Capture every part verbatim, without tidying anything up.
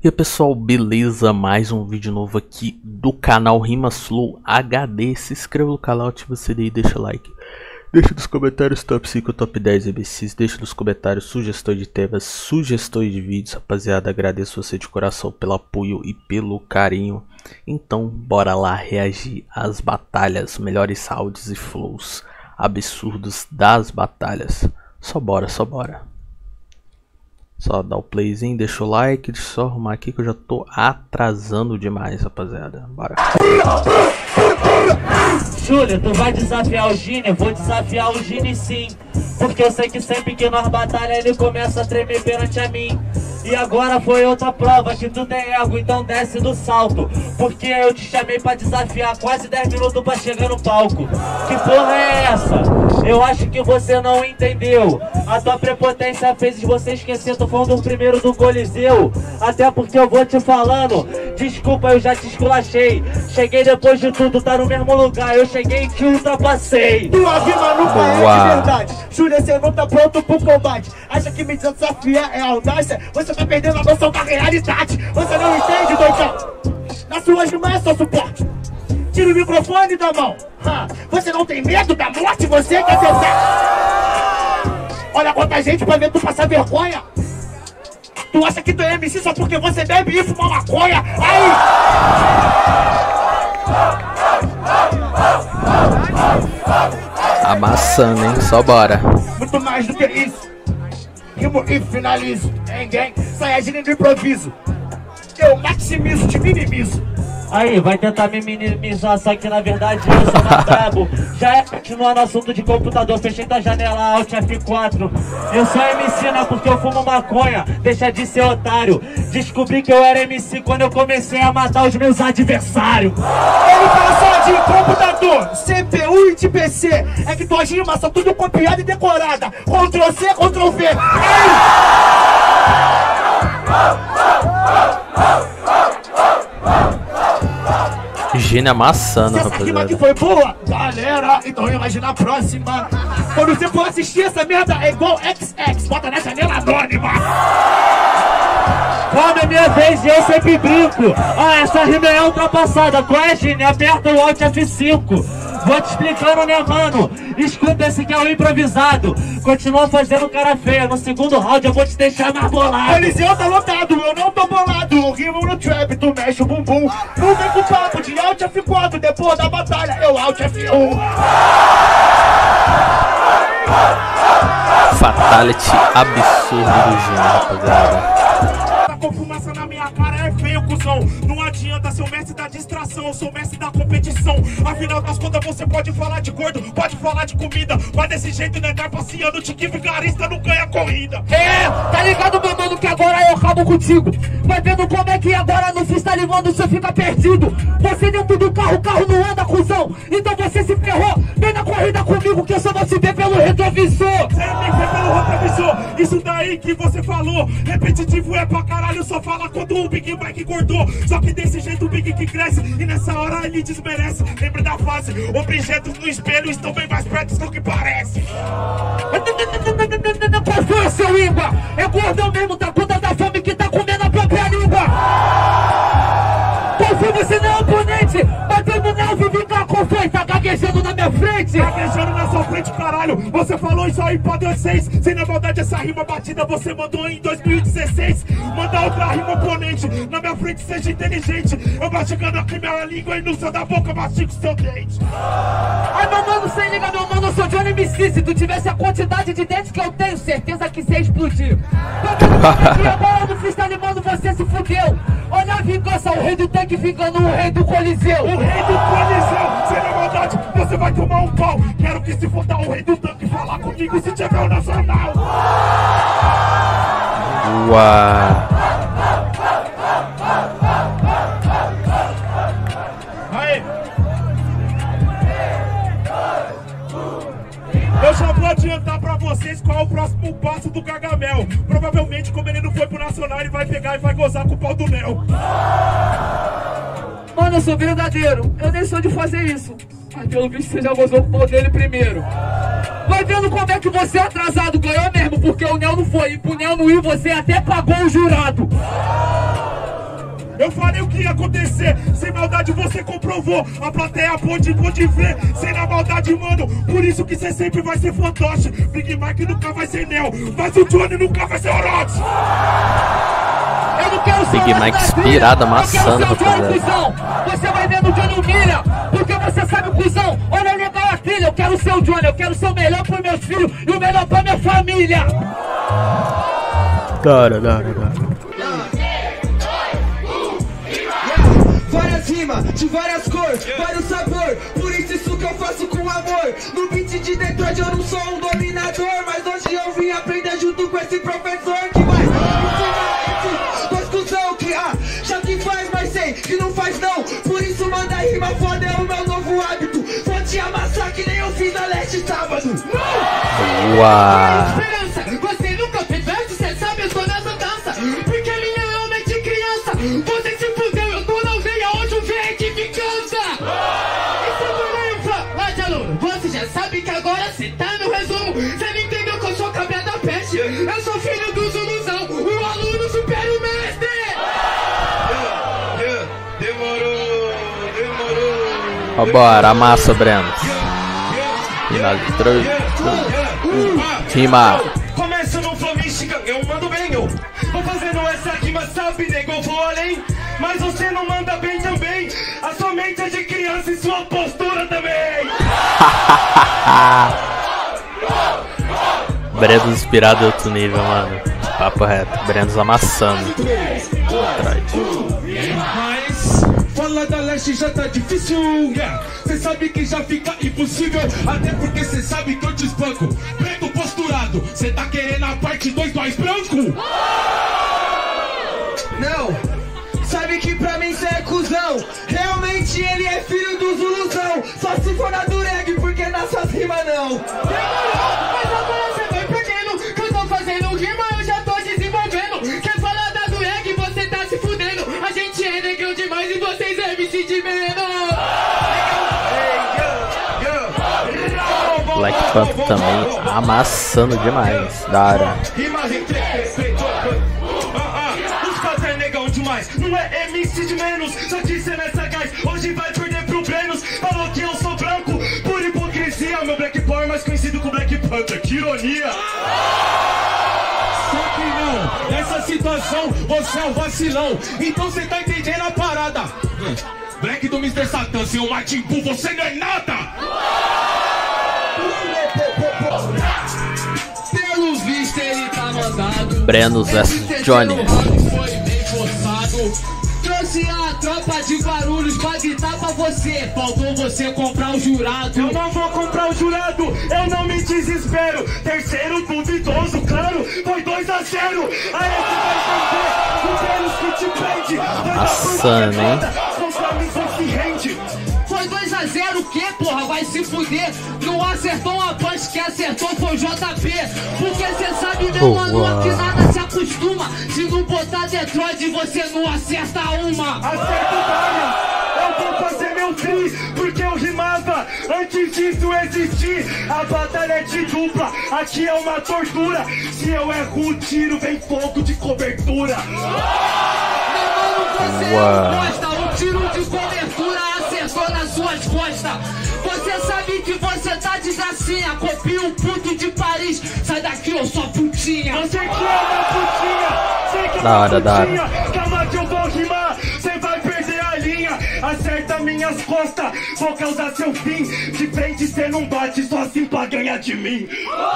E aí pessoal, beleza? Mais um vídeo novo aqui do canal Rimas Flow H D. Se inscreva no canal, ativa o sininho e deixa o like. Deixa nos comentários top cinco, top dez M Cs. Deixa nos comentários sugestões de temas, sugestões de vídeos. Rapaziada, agradeço você de coração pelo apoio e pelo carinho. Então bora lá reagir às batalhas, melhores áudios e flows absurdos das batalhas. Só bora, só bora. Só dá o playzinho, deixa o like, deixa eu só arrumar aqui que eu já tô atrasando demais, rapaziada. Bora. Júlio, tu vai desafiar o Gini? Eu vou desafiar o Gini sim. Porque eu sei que sempre que nós batalha ele começa a tremer perante a mim. E agora foi outra prova que tu tem ego, então desce do salto. Porque eu te chamei pra desafiar quase dez minutos pra chegar no palco. Que porra é essa? Eu acho que você não entendeu. A tua prepotência fez você esquecer, tu foi um dos primeiros do Coliseu. Até porque eu vou te falando, desculpa, eu já te esculachei. Cheguei depois de tudo, tá no mesmo lugar. Eu cheguei e te ultrapassei. Tua rima nunca é de verdade. Júlia, você não tá pronto pro combate. Acha que me desafiar é audácia? Você tá perdendo a noção da realidade. Você não entende, doidão? Nas suas rimas é só suporte. Tira o microfone da mão. Ha, você não tem medo da morte? Você quer tentar? Olha quanta gente pra ver tu passar vergonha. Tu acha que tu é M C só porque você bebe e fuma maconha? Aí! Amassando, hein? Só bora. Muito mais do que isso. Rimo e finalizo. Ninguém sai agindo de improviso. Eu maximizo, te minimizo. Aí, vai tentar me minimizar, só que na verdade eu sou mais brabo. Já é continuar no assunto de computador, fechei tua janela Alt F quatro. Eu sou M C, não porque eu fumo maconha, deixa de ser otário. Descobri que eu era M C quando eu comecei a matar os meus adversários. Ele fala só de computador, C P U e de P C. É que tuas rimas são tudo copiada e decorada. Ctrl C, Ctrl V. Gini amassando, essa rima aqui rapaziada. foi boa, galera, então imagina a próxima. Quando você for assistir essa merda é igual X X, bota na janela anônima. Quando é minha vez eu sempre brinco. Ah, essa rima é ultrapassada. Qual é, Gini? Aperta o Alt F cinco. Vou te explicando, né, mano? Escuta, esse que é o improvisado. Continua fazendo cara feia. No segundo round eu vou te deixar mais bolado. Coliseu tá lotado, eu não tô bolado. Eu rimo no trap, tu mexe o bumbum. Não vem com papo de Alt F quatro. Depois da batalha eu Alt F um. Fatality absurdo do Gini, rapaziada. Com fumaça na minha cara é feio, cuzão. Não adianta ser o mestre da distração, eu sou o mestre da competição. Afinal das contas você pode falar de gordo, pode falar de comida, mas desse jeito não é trapaceando, tique vigarista não ganha corrida. É, tá ligado, meu mano, que agora eu acabo contigo. Vai vendo como é que agora no freestyle, mano, você fica perdido. Você dentro do carro, o carro não anda, cuzão. Então você se ferrou, vem na corrida comigo que eu só vou te ver pelo retrovisor. Você me vê pelo retrovisor, isso daí que você falou. Repetitivo é pra caralho, só fala quando o Big Mike cortou. Só que desse jeito o Big que cresce e nessa hora ele desmerece. Lembra da fase, objetos no espelho estão bem mais perto do que parece. Qual foi, seu íngua? É gordão mesmo, tá conta da fome que tá comendo a própria língua. Qual foi, você não é oponente? Batendo neve, vem cá, qual foi? Tá gaguejando na minha frente. Gaguejando na sua frente, caralho. Você falou isso aí pra dois seis. Sem na maldade essa rima batida você mandou em dois mil e dezesseis. Manda outra rima oponente. Na minha frente seja inteligente. Eu mastigando aqui minha língua e no seu da boca mastigo seu dente. Ai, meu mano, cê liga, meu mano, eu sou Johnny M C. Se tu tivesse a quantidade de dentes que eu tenho, certeza que cê explodir. E agora no freestyle, mano, você se fudeu. Olha a vingança, o rei do tanque vingando o rei do Coliseu. O rei do Coliseu, sem na maldade, você vai tomar um pau. Quero que se foda o rei do tanque falar comigo se tiver o nacional. Uau. Aí. Eu já vou adiantar pra vocês qual é o próximo passo do Gargamel. Provavelmente, como ele não foi pro Nacional, ele vai pegar e vai gozar com o pau do Nel. Mano, eu sou verdadeiro, eu nem sou de fazer isso. Mas pelo visto você já gozou com o pau dele primeiro. Vai vendo como é que você é atrasado, ganhou mesmo, porque o Nel não foi. E pro Nel não ir, você até pagou o jurado. Eu falei o que ia acontecer. Sem maldade você comprovou. A plateia pode, pode ver. Sem na maldade, mano. Por isso que você sempre vai ser fantoche. Big Mike nunca vai ser Neo. Mas o Johnny nunca vai ser Orochi. Eu não quero ser Big Mike inspirado, amassando pra Johnny, cuzão. Você vai vendo o Johnny humilha. Porque você sabe, cuzão. Olha legal a trilha. Eu quero ser o Johnny. Eu quero ser o melhor pros meus filhos. E o melhor pra minha família. Dara, dara, dara. Várias rimas, de várias cores, vários sabor. Por isso isso que eu faço com amor. No beat de Detroit eu não sou um dominador, mas hoje eu vim aprender junto com esse professor que vai ensinar esses dois cuzão que ah, já que faz, mas sei que não faz não. Por isso manda rima foda, é o meu novo hábito. Vou te amassar que nem eu fiz na Leste sábado. Uau. Você nunca fez verso, cê sabe, eu tô nessa dança. Porque minha alma é de criança. Você se fudeu, eu tô na aldeia, hoje o verde me cansa. E se eu lembro, lá de aluno, você já sabe que agora cê tá no resumo. Cê não entendeu que eu sou cabra da peste. Eu sou filho do Zuluzão, o aluno supera o mestre. Demorou, demorou. Vambora, amassa, Breno. Final de três, rima. Começa no flow mística, eu mando bem, eu vou fazendo essa rima, sabe, nego, eu vou além. Mas você não manda bem também. A sua mente é de criança e sua postura também. Brenos inspirado em outro nível, mano. Papo reto, Brenos amassando. Atrás. Mas falar da Leste já tá difícil, yeah. Cê sabe que já fica impossível. Até porque cê sabe que eu te espanco. Preto posturado, cê tá querendo a parte dois mais branco? Não, sabe que pra mim cê é cuzão. Realmente ele é filho do Zuluzão. Só se for na Dureg, porque nas suas rimas não. Mas agora você vai perdendo. Que eu tô fazendo rima, eu já tô desenvolvendo. Quer falar da Dureg, você tá se fudendo. A gente é negão demais e vocês é M C de menos. Black Panther também amassando demais. Dara. Os quatro é negão demais. Não é M C de menos. Só que cê não é sagaz. Hoje vai perder pro Brenos. Falou que eu sou branco por hipocrisia. Meu Black Power mais conhecido como Black Panther. Que ironia. Só que não, nessa situação você é um vacilão. Então cê tá entendendo a parada. Black do mister Satan, seu Martin Bull, você não é nada. Pelos vistos ele tá mandado. Brenos versus Johnny. Foi bem forçado. Trouxe a tropa de Guarulhos pra gritar pra você. Faltou você comprar o jurado. Eu não vou comprar o jurado, eu não me desespero. Terceiro duvidoso, claro, foi dois a zero. Aí você vai saber, o Brenos que te prende. Amassando, hein? Se rende. Foi dois a zero, o que, porra? Vai se fuder. Não acertou uma punch, que acertou foi o J P. Porque cê sabe, meu Oh, mano, uau. que nada se acostuma. Se não botar Detroit, você não acerta uma. Acerto várias, eu vou fazer meu tri, porque eu rimava antes disso existir. A batalha é de dupla, aqui é uma tortura. Se eu erro o tiro, vem fogo de cobertura. Meu mano, você Uau. não gosta. Um tiro de cobertura acertou nas suas costas. Você sabe que você tá de gracinha. Copia um puto de Paris. Sai daqui, eu sou putinha. Você que é uma putinha, sei que é Da uma hora, da hora. putinha. Calma que eu vou rimar, cê vai perder a linha. Acerta minhas costas, vou causar seu fim. De frente cê não bate, só assim pra ganhar de mim.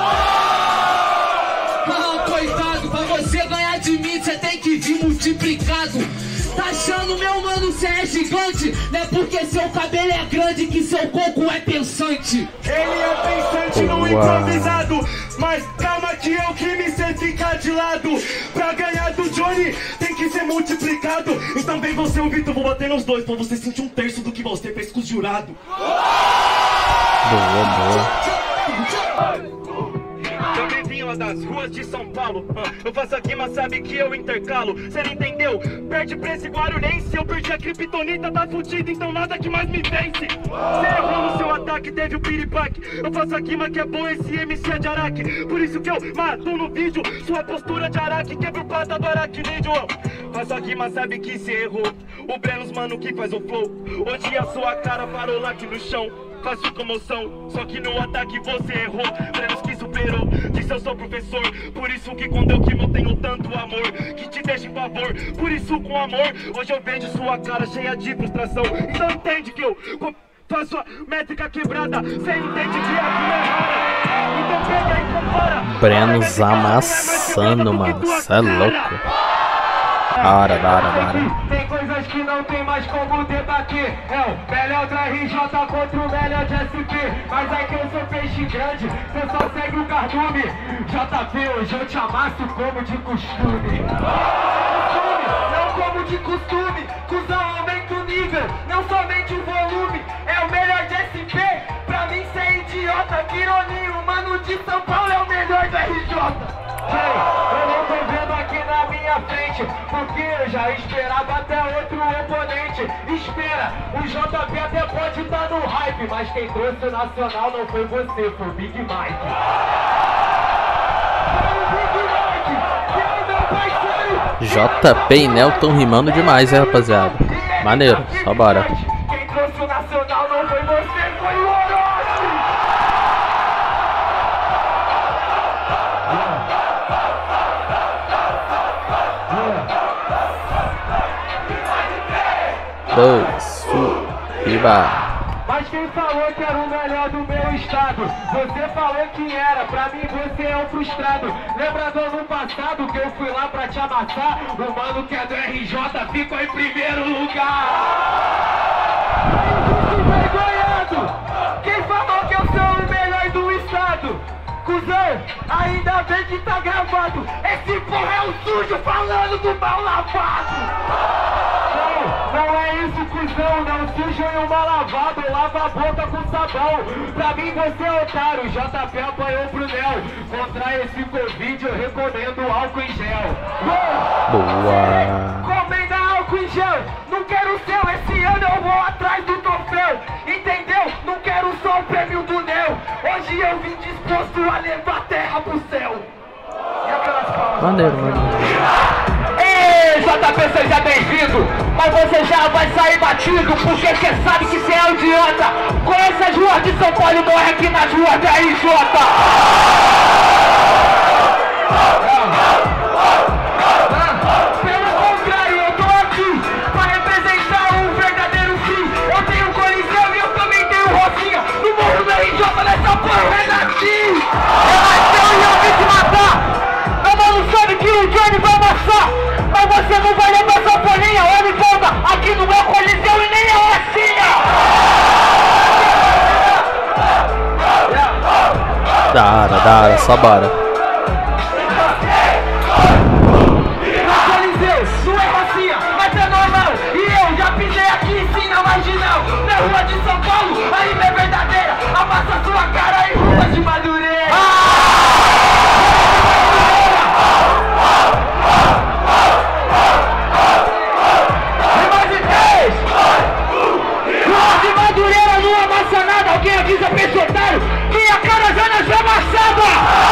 Ah, coitado, pra você ganhar de mim, você tem que vir multiplicado. Tá achando, meu mano, cê é gigante? Não é porque seu cabelo é grande que seu coco é pensante. Ele é pensante no Uau. improvisado. Mas calma que eu que me sei ficar de lado. Pra ganhar do Johnny tem que ser multiplicado. Então vem você, o Vitor, vou bater nos dois pra você sentir um terço do que você fez com os jurados. Boa, boa. Também vim estrela das ruas de São Paulo. Eu faço aqui, mas sabe que eu intercalo. Cê não entendeu? Perde pra esse guarulhense. Eu perdi a criptonita, tá fudido, então nada que mais me vence. Cê errou no seu ataque, teve o piripaque. Eu faço aqui, mas que é bom esse M C é de Araque. Por isso que eu mato no vídeo sua postura de Araque. Quebra o pata do aracnídeo. Faço aqui, mas sabe que cê errou. O Brenos, mano, que faz o flow. Hoje a sua cara parou lá aqui no chão. Faço comoção, só que no ataque você errou. Brenos que superou, disse eu sou professor. Por isso que quando eu quimo eu tenho tanto amor que te deixa em favor, por isso com amor hoje eu vejo sua cara cheia de frustração. Então entende que eu faço a métrica quebrada. Cê entende que a vida é rara. Então pega e compara. Brenos amassando, mano, cê é louco. Para, para, para. Tem coisas que não tem mais como debater. É o melhor da R J contra o melhor de S P. Mas é que eu sou peixe grande, cê só segue o cardume. J P, hoje eu te amasso como de costume. Não como de costume, cuzão, aumenta o nível, não somente o volume. É o melhor de S P, pra mim cê é idiota. Quironinho, mano de São Paulo é o melhor da R J. Hey, eu não tô vendo aqui na minha frente, porque eu já esperava até outro oponente. Espera, o J P até pode estar no hype, mas quem trouxe o nacional não foi você, foi o Big Mike. Foi o Big Mike, que é o meu parceiro. J P e Nel tão rimando demais, hein, rapaziada. Maneiro, só bora. Quem trouxe o nacional não foi você, foi o Orochi. Dois, riba. Mas quem falou que era o melhor do meu estado? Você falou que era, pra mim você é um frustrado. Lembra do ano passado que eu fui lá pra te amassar? O mano que é do R J ficou em primeiro lugar. Envergonhado! Quem falou que eu sou o melhor do estado? Cusão, ainda bem que tá gravado. Esse porra é o sujo falando do mal lavado. Não, não é isso, cuzão, não sujo e um mal lavado, lava a boca com sabão. Pra mim você é otário, J P apanhou pro Nel. Contra esse Covid eu recomendo álcool em gel. Boa. Comenda álcool em gel, não quero o seu, esse ano eu vou atrás do troféu. Entendeu? Não quero só o prêmio do Nel. Hoje eu vim disposto a levar a terra pro céu. E aquelas palmas? Maneiro, mano. Ei, J P, seja bem-vindo. Mas você já vai sair batido, porque você sabe que você é um idiota. Conhece as ruas de São Paulo e morre aqui nas ruas da R J. Pelo contrário, eu tô aqui pra representar um verdadeiro fim. Eu tenho Coliseu e eu também tenho Rosinha. No morro da R J, nessa porra, o Renatinho. Renatão e eu vim te matar. Meu mano sabe que o Johnny vai amassar, mas você não vai levar essa folhinha. Olha, volta aqui no meu Coliseu e nem a Rosinha. Da hora, da hora, só bora. Rua de São Paulo, a rima é verdadeira. Amassa sua cara em rua de Madureira. Rima de três. Rua de Madureira não amassa nada. Alguém avisa pra esse otário, minha cara já nasceu amassada.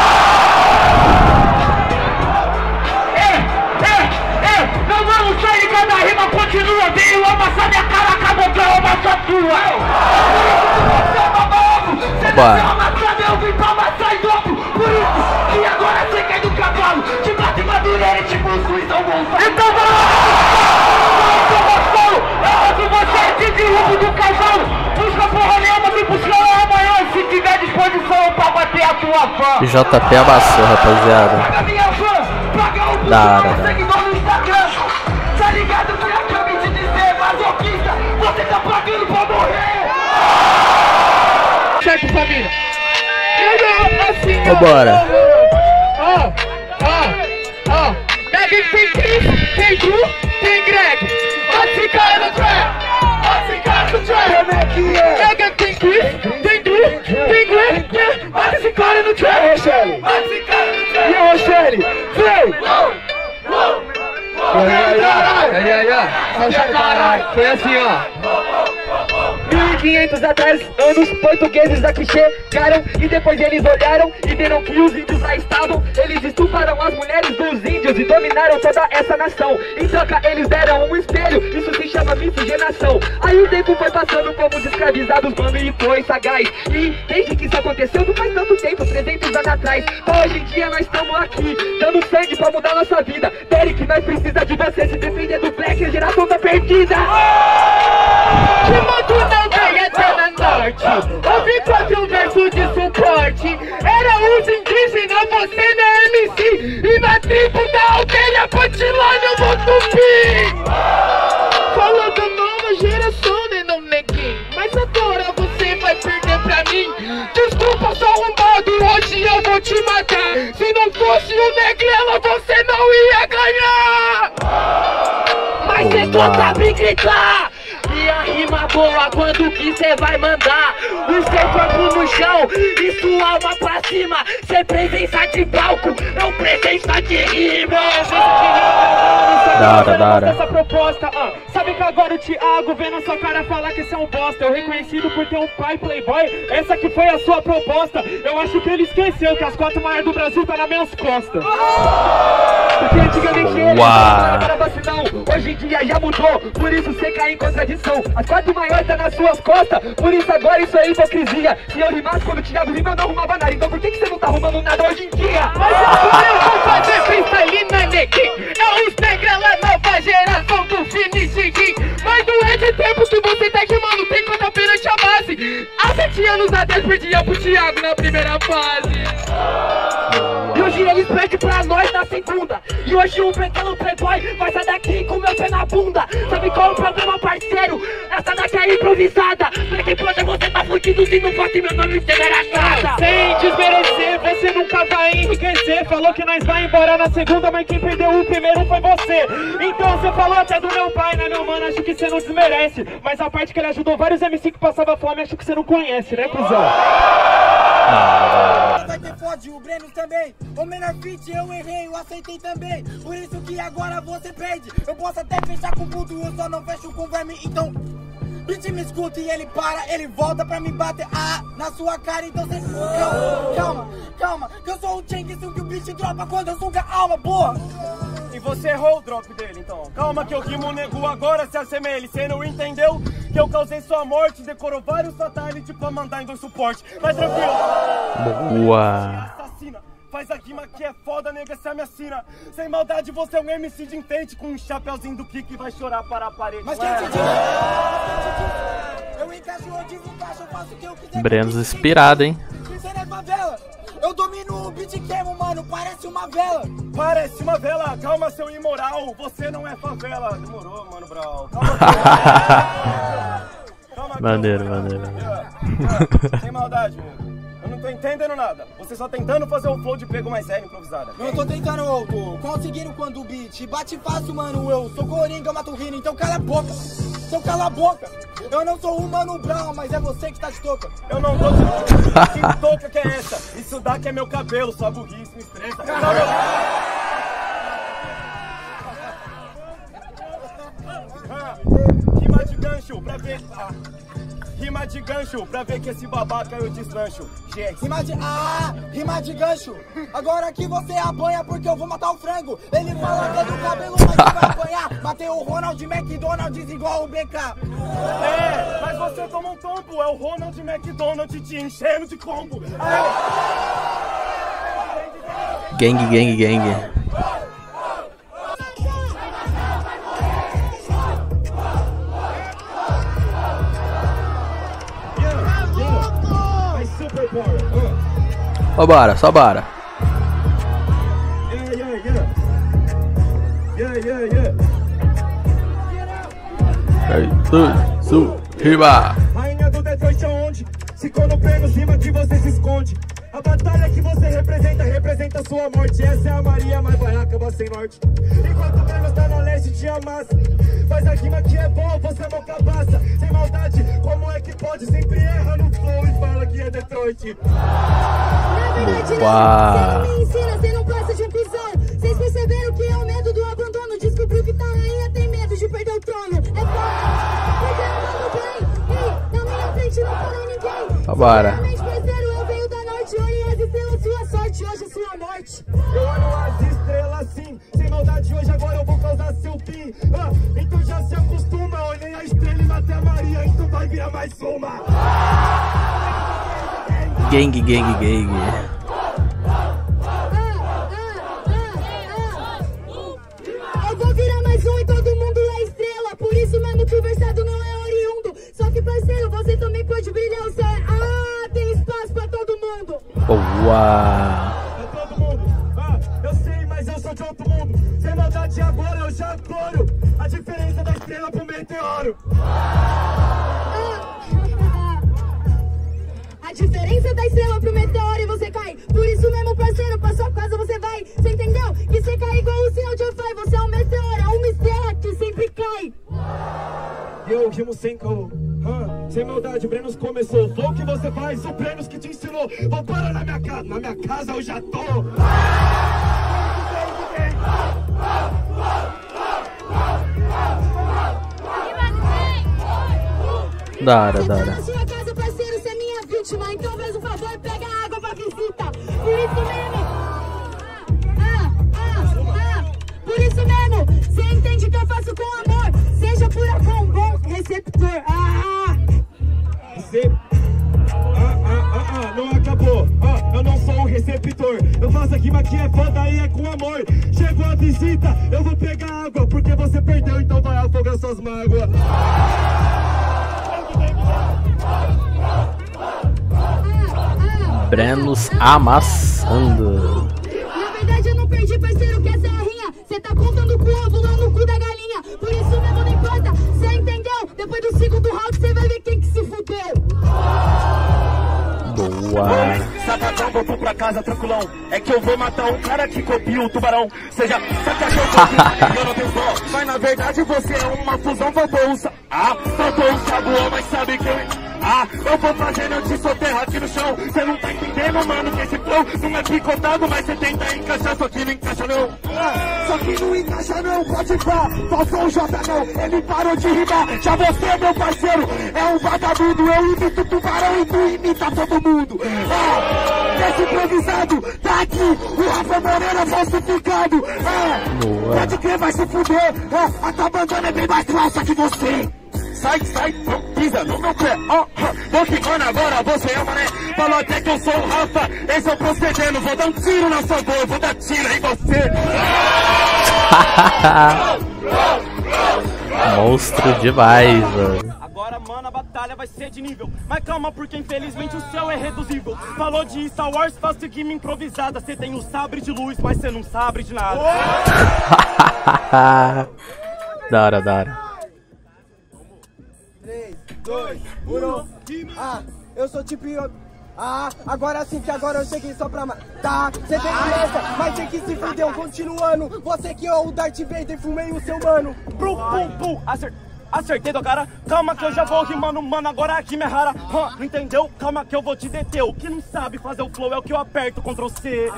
É, é, é. Não vamos sair, cada rima continua. Veio amassar minha cara, acabou que eu amasso a tua. Opa. Eu vim pra amassar em dobro. Por isso que agora você quer do cavalo. Te bate em Madureira e te busco em São Gonçalo. Então vai lá. Eu sou eu mato você de derrubo do cavalo. Busca porra nenhuma, me buscar lá amanhã. Se tiver disposição pra bater a tua fã. J P abassou, rapaziada. Paga minha fã, paga o Da hora, busco, seguidor no Instagram. Tá ligado que eu acabei de dizer, masoquista, você tá pagando pra morrer. Certo, família? Assim, Vambora. ó, ó, ó. Greg tem Chris, tem Drew, tem Greg. Bota esse cara no trap, bota esse cara no trap. Como é que é? Greg tem Chris, tem Drew, tem Greg. Bota esse cara no trap, bota esse cara no trap. Foi assim, ó. mil e quinhentos atrás, anos, portugueses aqui chegaram e depois eles olharam e viram que os índios lá estavam. Eles estupraram as mulheres dos índios e dominaram toda essa nação. Em troca eles deram um espelho, isso se chama miscigenação. Aí o tempo foi passando, fomos escravizados, mano, e foi sagaz. E desde que isso aconteceu não faz tanto tempo, trezentos anos atrás. Então hoje em dia nós estamos aqui, dando sangue pra mudar nossa vida. Derek, nós precisa de você, se defender do Black, a geração tá perdida. Que mundo não ganha Zona Norte. Ouvi quase um verso de suporte. Era os indígenas, você não é M C. E na tribo da aldeia, Pantilândia, eu vou subir. Falou da nova geração, né, não neguinho. Mas agora você vai perder pra mim. Desculpa, sou arrombado, hoje eu vou te matar. Se não fosse o Negrela, você não ia ganhar. Mas cê só sabe gritar. E a rima boa quando que cê vai mandar o seu corpo no chão e sua alma pra cima. Cê presença de palco, não presença de rima. Da hora, da hora. Essa proposta, ah, sabe que agora o Thiago vê na sua cara falar que você é um bosta. Eu reconhecido por ter um pai playboy, essa que foi a sua proposta. Eu acho que ele esqueceu que as quatro maiores do Brasil tá nas minhas costas. Porque antigamente ele era vacilão, hoje em dia já mudou, por isso você cai em contradição. As quatro maiores tá nas suas costas, por isso agora isso é hipocrisia. Se eu rimasse quando o Thiago rima eu não arrumava nada, então por que, que você não tá arrumando nada hoje em dia? Mas eu vou fazer freestyle na neguinho. É os Negrela, nova geração do finishing. Mas não é de tempo que você tá queimando, tem conta perante a base. Há sete anos atrás perdia pro Thiago na primeira fase. E hoje eles perdem pra nós na segunda. E hoje um pequeno playboy vai sair daqui com meu pé na bunda. Sabe qual é o problema, parceiro? Essa daqui é improvisada. Pra quem pode você tá fudido se não fosse meu nome você era casa. Sem desmerecer, você nunca vai enriquecer. Falou que nós vai embora na segunda, mas quem perdeu o primeiro foi você. Então você falou até do meu pai, né, meu mano? Acho que você não desmerece. Mas a parte que ele ajudou vários M C que passavam fome, acho que você não conhece, né, cuzão? Vai ter fode, o Breno também. O menor feat eu errei, eu aceitei também. Por isso que agora você perde. Eu posso até fechar com tudo, eu só não fecho com verme. Então, beat me escuta e ele para, ele volta pra me bater ah, na sua cara. Então cê calma, calma, calma. Que eu sou o Cheng Sung que o beat dropa quando eu suga a alma, porra. E você errou o drop dele, então. Calma que eu rimo, nego, agora se assemelhe. Cê não entendeu que eu causei sua morte. Decorou vários fatalities pra mandar em dois suporte. Mas tranquilo. Boa. Assassina. Faz a rima que é foda, nega, se me assina. Sem maldade, você é um M C de enfeite. Com um chapeuzinho do Kiki vai chorar para a parede. Mas quem te disse? Eu encaixo, eu desencaixo, eu faço o que eu quiser. Brenos inspirado, hein? Eu domino o beat queimo, mano, parece uma vela. Parece uma vela, calma seu imoral. Você não é favela. Demorou, mano, Brau. Calma, calma, maneiro, maneiro. Sem maldade, mano. Eu não tô entendendo nada. Você só tentando fazer o flow de pego mais sério, improvisada. Eu tô tentando outro. Conseguindo quando o beat bate fácil, mano. Eu sou coringa, eu mato rino, então cala a boca. Então cala a boca. Eu não sou o Mano Brown, mas é você que tá de touca. Eu não tô de que touca que é essa? Isso daqui é meu cabelo, sua burrice me estressa. Ah, rima de gancho pra ver. Ah. Rima de gancho, pra ver que esse babaca eu deslancho. G X. Rima de... Ah, rima de gancho. Agora que você apanha porque eu vou matar o frango. Ele fala que é do cabelo, mas vai apanhar. Matei o Ronald McDonald's igual o B K. É, mas você toma um tombo. É o Ronald McDonald te enchendo de combo. Aê. Gang, gang, gang. Só bora, só bora. Yeah, yeah, yeah. Yeah, yeah, yeah. Aí, tu, su, riba. Rainha do Detroit aonde? Se quando pega cima que você se esconde. A batalha que você representa, representa sua morte. Essa é a Maria mais baiaca, você sem norte. Enquanto o Breno tá na leste, te amassa. Faz a rima que é boa, você não cabaça. Sem maldade, como é que pode? Sempre erra no flow e fala que é Detroit. Uau. Você não me ensina, você não passa de um cuzão. Vocês perceberam que é o medo do abandono. Descobriu que tá rainha, tem medo de perder o trono. Bora. Eu venho da norte, olhem as estrelas, sua sorte, hoje é sua morte. Eu olho as estrelas sim, sem maldade hoje agora eu vou causar seu fim. Ah, então já se acostuma, olhei a estrela e matei a Maria, então vai virar mais uma. Gang, gang, gang. Eu vou virar mais um e todo mundo é estrela. Por isso mesmo que o versado não é oriundo. Só que parceiro, você também pode brilhar o céu. Ah, tem espaço pra todo mundo. Boa. É todo mundo, ah, eu sei, mas eu sou de outro mundo. Sem maldade agora eu já adoro a diferença da estrela pro meteoro. A diferença da estrela pro meteoro e você cai. Por isso mesmo, parceiro, pra sua casa você vai. Você entendeu? Que você cai igual o sinal de Wi-Fi. Você é um meteoro, é uma estrela que sempre cai. Eu rimo sem caô, ah, sem maldade, o Brenos começou. O flow que você faz, o Brenos que te ensinou. Vou parar na minha casa, na minha casa eu já tô. Da hora, da hora. Na sua casa, parceiro, você é minha vítima. Então faz um favor, pega água pra visita. Por isso mesmo. Ah, ah, ah. Por isso mesmo, você entende que eu faço com amor. Seja furacão, bom receptor. Ah, Recep... Ah, ah, ah, ah, não acabou. Ah, eu não sou um receptor. Eu faço a rima que é foda e é com amor. Chegou a visita, eu vou pegar água. Porque você perdeu, então vai afogar suas mágoas. Brenos amassando. na verdade eu não perdi, parceiro, que essa é a rinha. Você tá contando com o ovo lá no cu da galinha. Por isso mesmo não importa, você entendeu? Depois do segundo round você vai ver quem que se fudeu. Boa. Sabadão, voltou pra casa tranquilão. É que eu vou matar um cara que copia o tubarão. Seja, saca que eu vou eu não tenho dó. Mas na verdade você é uma fusão, faltou um sa... Ah, faltou um sabuão, mas sabe que eu... Ah, eu vou fazendo, eu te soterro aqui no chão. Cê não tá entendendo, mano, que esse flow não é picotado, mas cê tenta encaixar, só que não encaixa não. Ah, só que não encaixa não, pode pá. Faltou o J não, ele parou de rimar. Já você, meu parceiro, é um vagabundo. Eu imito tubarão e tu imita todo mundo. Ah, esse improvisado, tá aqui, o Rafa Moreira falsificado. Ah, pode crer, vai se fuder. Ah, a tua bandana é bem mais falsa que você. Sai, sai, não pisa no meu pé, ó, oh, vou ficando agora, você é o mané. Falou até que eu sou o Rafa, esse é o procedendo. Vou dar um tiro na sua dor, vou dar tiro em você. Monstro demais, mano. Agora, mano, a batalha vai ser de nível. Mas calma, porque infelizmente o céu é reduzível. Falou de Star Wars, faço rima improvisada. Cê tem o sabre de luz, mas cê não sabe de nada. Da hora, da hora. três, dois, um, ah, eu sou tipo... Ah, agora sim que agora eu cheguei só pra matar. Cê tem pressa, mas tem que se fudeu. Continuando, você que é o Darth Vader, fumei o seu mano. Pum, pum, pum, acertei. Acertei do cara, calma que eu já vou rimando, mano, agora aqui me rara. Huh, não entendeu? Calma que eu vou te deter. O que não sabe fazer o flow é o que eu aperto control C.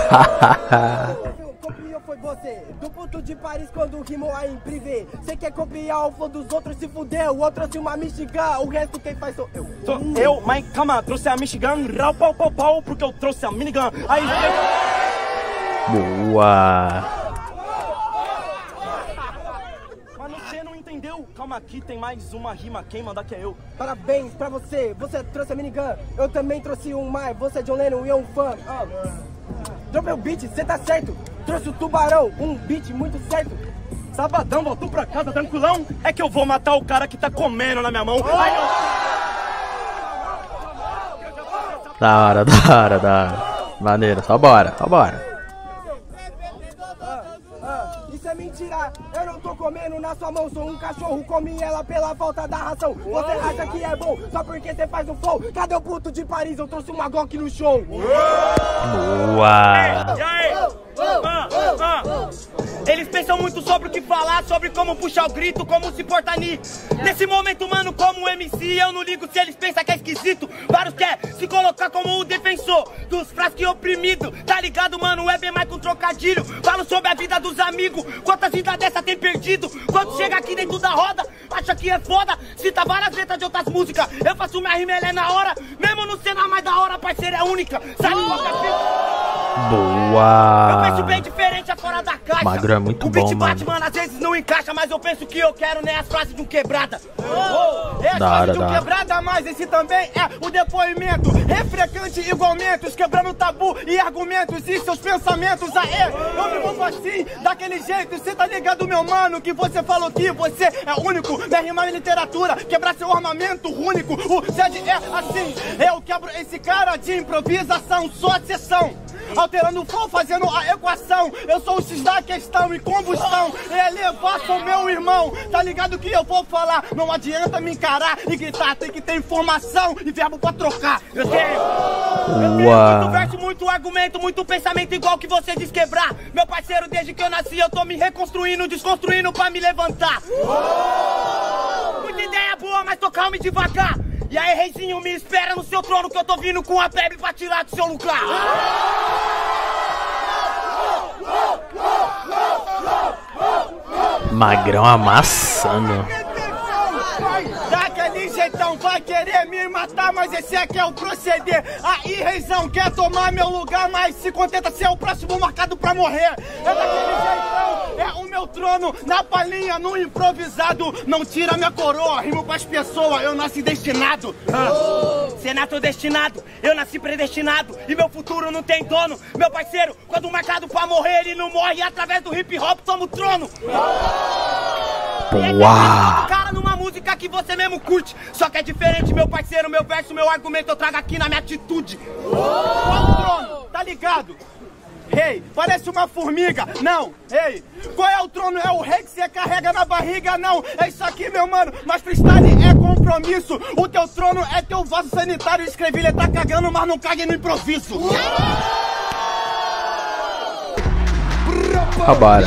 Copiou foi você, do ponto de Paris quando rimou aí em privê. Cê quer copiar o flow dos outros, se fudeu. O outro trouxe uma Michigan, o resto quem faz sou eu. Sou hum. eu, mas calma, trouxe a Michigan, rau, pau, pau, pau, porque eu trouxe a minigun. Aí... Boa. Entendeu? Calma aqui, tem mais uma rima, quem manda que é eu. Parabéns pra você, você trouxe a minigun. Eu também trouxe um mais, você é John Lennon e eu um fã. Oh. Dropei o beat, cê tá certo. Trouxe o tubarão, um beat muito certo. Sabadão, voltou pra casa tranquilão. É que eu vou matar o cara que tá comendo na minha mão. Oh. Ai, eu... Da hora, da hora, da hora. Maneiro, só bora, só bora. Isso é mentira, eu não tô comendo na sua mão. Sou um cachorro, comi ela pela falta da ração. Você acha que é bom só porque você faz um flow? Cadê o puto de Paris? Eu trouxe uma Glock no show. Boa. E aí? Ah, ah. Eles pensam muito sobre o que falar, sobre como puxar o grito, como se portar ni. Nesse momento, mano, como M C, eu não ligo se eles pensam que é esquisito. Vários quer se colocar como o defensor dos frascos oprimidos. Tá ligado, mano? É bem mais que um trocadilho. Falo sobre a vida dos amigos. Quantas vidas dessa tem perdido? Quando chega aqui dentro da roda, acha que é foda. Cita várias letras de outras músicas. Eu faço minha rima, ela é na hora. Mesmo no cenário mais da hora, parceira é única. Sabe qual é? Boa! Eu penso bem diferente, é fora da caixa. Magro é muito o beat bom, bate, mano. mano, às vezes não encaixa, mas eu penso que eu quero nem as frases de um quebrada. Oh, é as Da frases hora, de um da hora. quebrada, mas esse também é o depoimento. Refrequente igualmente, quebrando tabu e argumentos e seus pensamentos. Aê, eu me movo assim, daquele jeito. Cê tá ligado, meu mano, que você falou que você é único. Minha rima é literatura, quebrar seu armamento único. O Zed é assim, eu quebro esse cara de improvisação, só sessão. Alterando o flow, fazendo a equação. Eu sou o X da questão e combustão. Elevar com meu irmão. Tá ligado que eu vou falar? Não adianta me encarar e gritar. Tem que ter informação e verbo pra trocar. Eu tenho, eu tenho muito verso, muito argumento, muito pensamento igual que você diz quebrar. Meu parceiro, desde que eu nasci eu tô me reconstruindo, desconstruindo pra me levantar. Muita ideia boa, mas tô calmo e devagar. E aí, reizinho, me espera no seu trono que eu tô vindo com a plebe pra tirar do seu lugar. Magrão amassando. Daquele jeitão vai querer me matar, mas esse aqui é o proceder. Aí, reizão, quer tomar meu lugar, mas se contenta ser o próximo marcado pra morrer. É daquele jeitão, é o meu trono, na palhinha, no improvisado. Não tira minha coroa, rimo pras pessoas, eu nasci destinado. Ah. Senato destinado, eu nasci predestinado. E meu futuro não tem dono. Meu parceiro, quando marcado pra morrer, ele não morre. E através do hip hop toma o trono. Uau! Cara, numa música que você mesmo curte. Só que é diferente, meu parceiro, meu verso, meu argumento eu trago aqui na minha atitude. Qual o trono? Tá ligado? Rei, hey, parece uma formiga. Não, rei, hey. Qual é o trono? É o rei que você carrega na barriga? Não, é isso aqui, meu mano. Mas freestyle é compromisso. O teu trono é teu vaso sanitário. Escrevi, ele tá cagando, mas não cague no improviso. Vambora.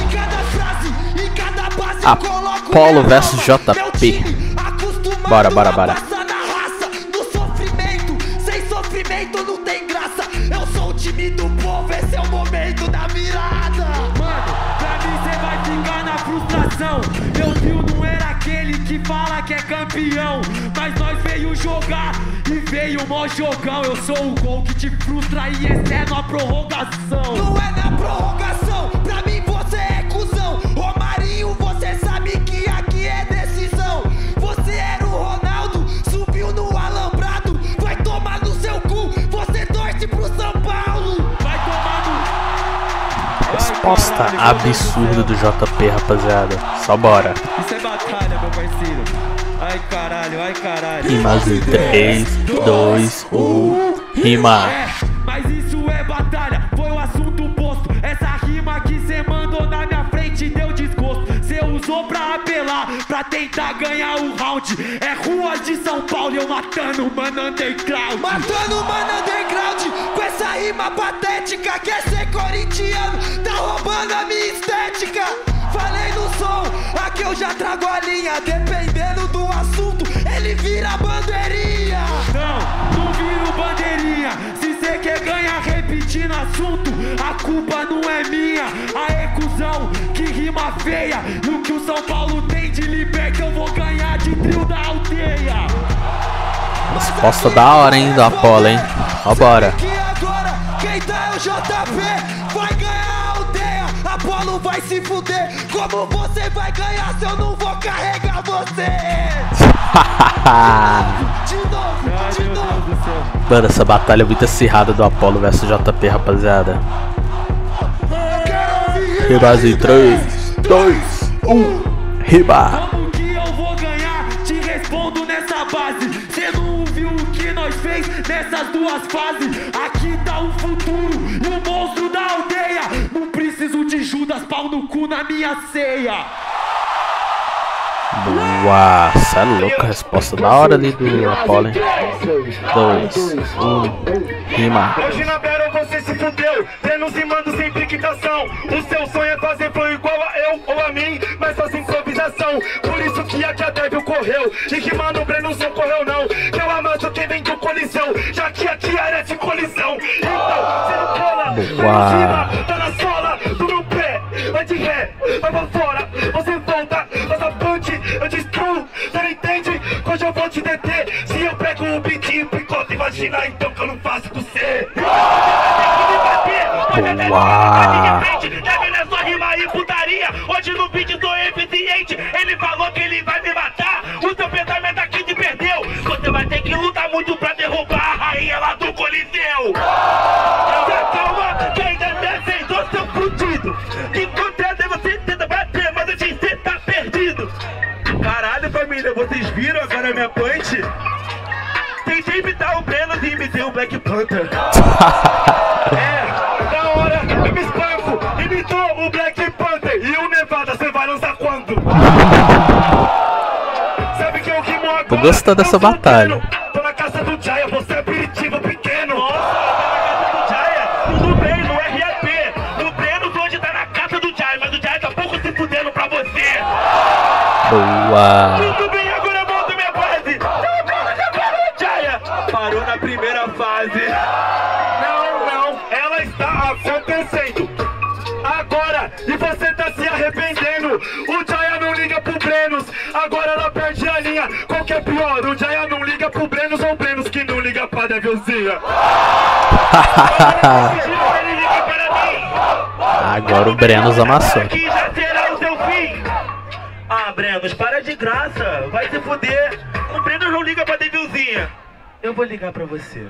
Apollo versus J P. Bora, bora, bora. No sofrimento, sem sofrimento não tem graça. Eu sou o time do povo, esse é o momento da virada. Mano, pra mim cê vai ficar na frustração. Meu tio não era aquele que fala que é campeão, mas nós veio jogar e veio mó jogão. Eu sou o gol que te frustra e esse é na prorrogação. Não é na prorrogação, pra mim você é cuzão. Romarinho, você sabe que aqui é decisão. Você era o Ronaldo, subiu no alambrado. Vai tomar no seu cu, você torce pro São Paulo. Vai tomar no... Resposta absurda do J P, rapaziada. Só bora. Isso é batalha, meu parceiro. Ai caralho, ai caralho. Rimas em três, dois, um. Rima. É, mas isso é batalha, foi o assunto posto. Essa rima que cê mandou na minha frente deu desgosto. Cê usou pra apelar, pra tentar ganhar o round. É rua de São Paulo, eu matando o mano underground. Matando o mano underground, com essa rima patética. Quer ser corintiano, tá roubando a minha estética. Falei no som, aqui eu já trago a linha. Dependendo do assunto, ele vira bandeirinha. Não, não vira bandeirinha. Se cê quer ganhar repetindo assunto, a culpa não é minha. Aê, cuzão, que rima feia. E o que o São Paulo tem de liberta, eu vou ganhar de trio da aldeia. Resposta da hora, hein, do Apollo, hein? Vambora. Que agora quem tá é o J P, vai ganhar a aldeia. Apollo vai se fuder. Como você vai ganhar se eu não vou carregar você? De novo, de novo. Mano, essa batalha é muito acirrada do Apollo versus J P, rapaziada. Rimas em três, dois, um. Riba. Como que eu vou ganhar? Te respondo nessa base. Cê não viu o que nós fez nessas duas fases? Aqui tá o futuro e o monstro da aldeia. Não preciso de Judas, pau no cu na minha ceia. Boa. Boa, cê é louco, a resposta da hora ali do Apollo, hein? Dois, um, rima. Hoje na Battle você se fudeu, treinos e mando sem piquitação. O seu sonho é fazer flow igual a eu ou a mim, mas só sem improvisação. Por isso que aqui a Devil correu, e que mano o Breno não correu não. Que eu amasso quem vem do colisão, já que aqui era de colisão. Então, cê não cola, vai em cima, tá na sola do meu pé. Vai de ré, vai pra fora, você volta, faz a punch, eu destruo, cê não entende? Hoje eu vou te deter, se eu pego o beat e picote, imagina então que eu não faço com você. Boa! Deve sua rima e putaria, hoje no beat tô eficiente, ele falou que ele vai me matar, o seu pensamento aqui te perdeu, você vai ter que lutar muito pra derrubar a rainha lá do Coliseu. Calma, que ainda desce do seu fudido, enquanto você tenta bater, mas a gente cê tá perdido. Caralho família, vocês viram agora a minha punch? Tentei imitar o Breno e imitei o Black Panther. É, da hora, eu me espanco, imitou o Black Panther e o Nevada, você vai lançar quando? Sabe que eu rimo agora? Tô gostando dessa batalha. Tô na casa do Jaya, você é aperitivo pequeno. Nossa, tá na casa do Jaya, tudo bem, no R A P. O Breno hoje tá na casa do Jaya, mas o Jaya tá pouco se fudendo pra você. Boa! Tudo bem, agora eu volto minha base. Jaya parou na primeira fase. Não, não, ela está acontecendo agora e você tá se arrependendo. O Jaya não liga pro Brenos, agora ela perde a linha. Qual que é pior? O Jaya não liga pro Brenos ou o Brenos que não liga pra Devilzinha? Ele liga para mim. Agora o Brenos amassou. Aqui já será o seu fim. Ah, Brenos, para de graça, vai se fuder. O Brenos não liga pra Devilzinha. Eu vou ligar pra você.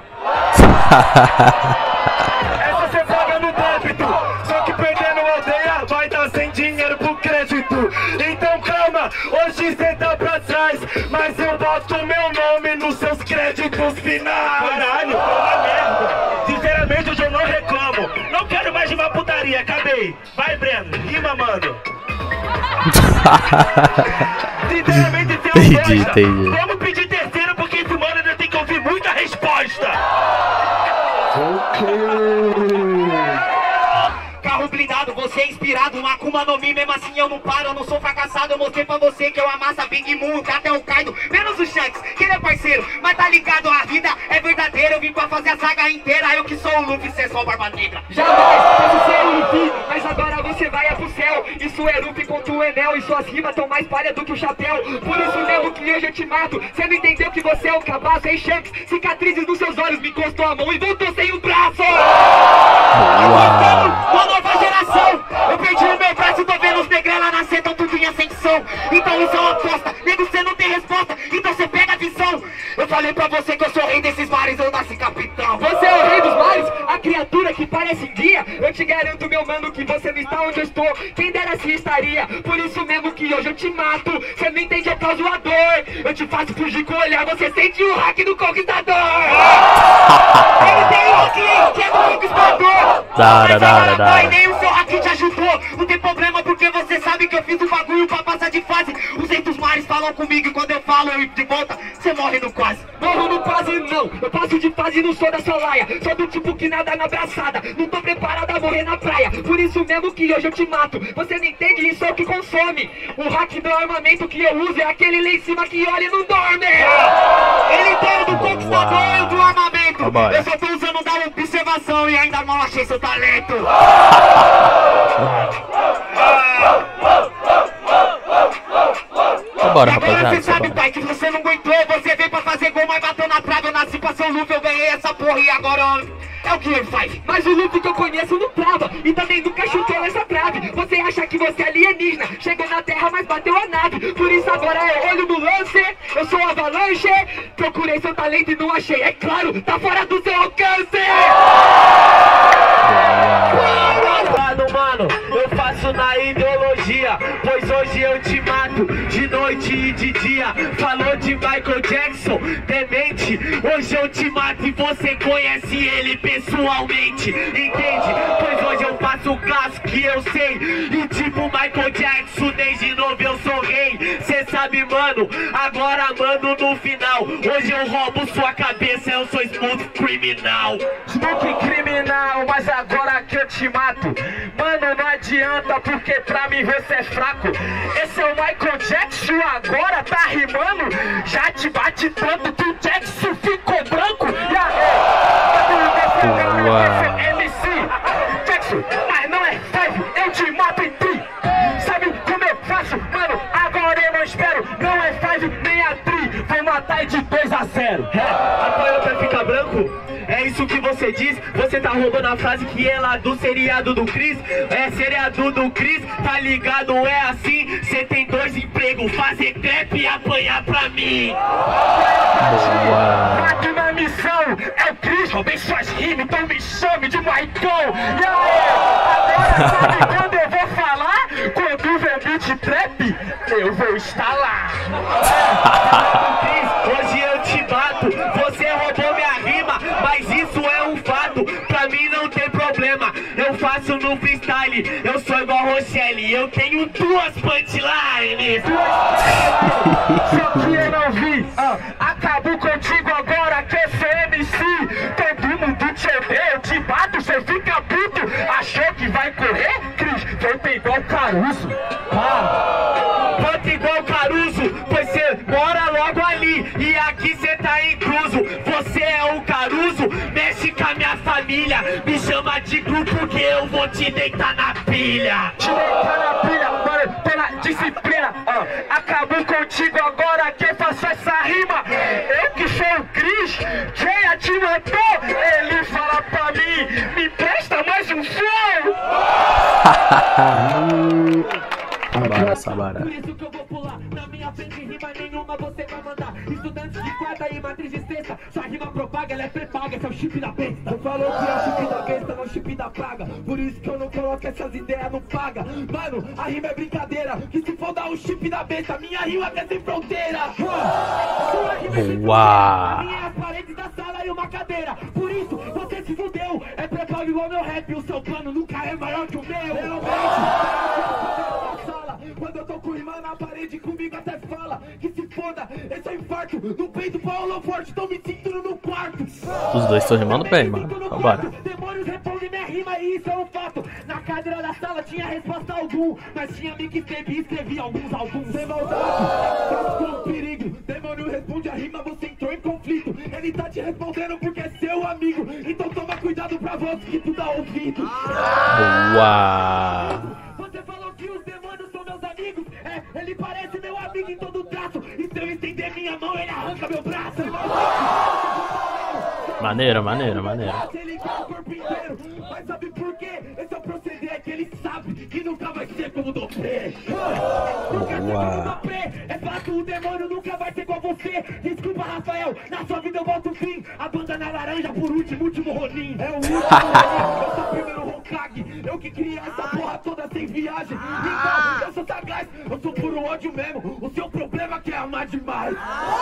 Essa você paga no débito, só que perdendo a aldeia vai dar sem dinheiro pro crédito. Então calma, hoje cê tá pra trás, mas eu boto meu nome nos seus créditos finais. Caralho, uma merda. Sinceramente hoje eu não reclamo, não quero mais de uma putaria, acabei. Vai Breno, rima mano. Sinceramente se eu Entendi, entendi. Vamos pedir terceiro porque esse mano ainda tem que ouvir muita resposta. Carro blindado, você é inspirado, um Akuma no Mi, mesmo assim eu não paro, eu não sou fracassado, eu mostrei pra você que eu amasso a Big Moon, até o Kaido, menos o Shanks, que ele é parceiro, mas tá ligado, a vida é verdadeira, eu vim pra fazer a saga inteira, eu que sou o Luffy, cê é só o Barba Negra. Jamais, posso ser o Luffy, mas agora você vai é pro céu, isso é Luffy contra o Enel, e suas rimas tão mais palha do que o chapéu, por isso mesmo que hoje eu te mato, cê não entendeu que você é o cabaço, hein Shanks, cicatrizes nos seus olhos, me encostou a mão e voltou sem o braço. Uma nova geração, eu perdi o meu braço, tô vendo os negrela nascer, tão tudo em ascensão. Então isso é uma aposta, nego cê não tem resposta, então cê pega a visão. Eu falei pra você que eu sou rei desses mares, eu nasci capitão. Você é o rei dos mares, a criatura que parece guia. Eu te garanto, meu mano, que você não está onde eu estou, quem dera se estaria. Por isso mesmo que hoje eu te mato, cê não entende, eu causo a dor. Eu te faço fugir com o olhar, você sente o hack do conquistador. Ele tem o hack, que é do conquistador. Da hora, da hora, da hora. Nem o seu hack te ajudou, não tem problema porque você sabe que eu fiz o bagulho pra passar de fase. Os reis dos mares falam comigo e quando eu falo eu de volta, você morre no quase. Morro no quase não, eu passo de fase e não sou da sua laia. Sou do tipo que nada na abraçada, não tô preparado a morrer na praia. Por isso mesmo que hoje eu te mato, você não entende, isso é o que consome. O hack do armamento que eu uso é aquele lá em cima que olha e não dorme. Ele tem do conquistador e do armamento. Oh, eu só tô usando da observação e ainda mal achei seu talento. Vambora, e agora rapaziada. você sabe, pai, que você não aguentou. Você veio pra fazer gol, mas bateu na trave. Eu nasci pra ser o Luffy, eu ganhei essa porra e agora é o Killer Five. Mas o Luffy que eu conheço não trava e também nunca chutou essa trave. Você acha que você é alienígena, chegou na terra, mas bateu a nave. Por isso agora é olho no lance, eu sou Avalanche. Procurei seu talento e não achei, é claro, tá fora do seu alcance. Mano, eu faço na ideologia, pois hoje eu te mato de noite e de dia. Falou de Michael Jackson, demente, hoje eu te mato e você conhece ele pessoalmente, entende? Pois hoje eu faço o clássico que eu sei, e tipo Michael Jackson, desde novo eu sou rei. Cê sabe, mano? Agora, mano, no final, hoje eu roubo sua cabeça, eu sou Smooth Criminal. Smooth Criminal, mas agora que eu te mato, mano, não adianta, porque pra mim você é fraco. Esse é o Michael Jackson, agora tá rimando, já te bate tanto que o Jackson ficou branco. E aí, Uau. M C Jackson, mas não é five, eu te mato em tri. Sabe como eu faço, mano? Agora eu não espero, não é five nem a tri, vou matar de dois a zero. É, apoio pra ficar branco? É isso que você diz? Você tá roubando a frase que é lá do seriado do Chris? É seriado do Chris, tá ligado? É assim, cê tem dois empregos, fazer crepe e apanhar pra mim. Aqui na missão é o Chris, roubei suas rimas, então me chame de Michael. E aí, agora sabe quando eu vou falar? Quando vem beat trap, eu vou estar lá. Hoje eu te bato, você roubou minha rima, mas isso é um fato, pra mim não tem problema, eu faço no freestyle, eu sou igual Rochelle, eu tenho duas punchlines. Só que eu não vi, ah, acabo contigo agora que esse M C, todo mundo te odeia, eu te bato, cê fica puto, achou que vai correr? Cris, volta igual Caruso, ah. Volta igual Caruso, pois cê mora logo ali, e aqui cê tá incluso, você é o Caruso, mexe com a minha família, me chama de grupo que eu vou te deitar na pilha. Te deitar na pilha, mano, pela disciplina, ah. Acabou contigo agora que faço essa rima, eu que sou o Cris, quem te matou? Ele fala pra mim, me presta mais um flow. Sabara, sabara. Por isso que eu vou pular, na minha frente rima nenhuma você vai mandar. Estudantes de quarta e matriz de sexta, sua rima propaga, ela é pré-paga, esse é o chip da besta. Eu falo que é o chip da besta, não o chip da praga. Por isso que eu não coloco essas ideias, não paga. Mano, a rima é brincadeira, que se for dar o chip da besta, minha rima é sem fronteira. Sua rima é sem fronteira, a minha é as paredes da sala e uma cadeira. Por isso, você se fudeu, é pré-pago igual meu rap, o seu plano nunca é maior que o meu. Realmente. Quando eu tô com rima na parede, comigo até fala que se foda, esse é infarto. No peito, Paulo forte, tô me sentindo no quarto. Os dois estão rimando bem, mano. Bora. Demônios respondem minha rima e isso é um fato. Na cadeira da sala tinha resposta algum, mas tinha mixtape e escrevi alguns álbuns. Sem maldade, faço com perigo. Demônio responde a rima, você entrou em conflito. Ele tá te respondendo porque é seu amigo. Então toma cuidado pra voz que tu dá ouvido. Uau. Você falou que os demônios são meus amigos. É, ele parece meu amigo em todo traço. E se eu estender minha mão, ele arranca meu braço. Maneira, maneira, maneira. Ele quer o corpo inteiro. Mas sabe por quê? Esse é o proceder que ele sabe que nunca vai ser como o Dopré. Nunca ser como o Dopré. É fato, o demônio nunca vai ser igual você. Desculpa, Rafael, na sua vida eu boto o fim. A banda na laranja por último, último Ronin. É o último Ronin, eu sou o primeiro Hokage. Eu que criei essa porra toda sem viagem. Então, eu sou sagaz, eu sou puro ódio mesmo. O seu problema é que é amar demais.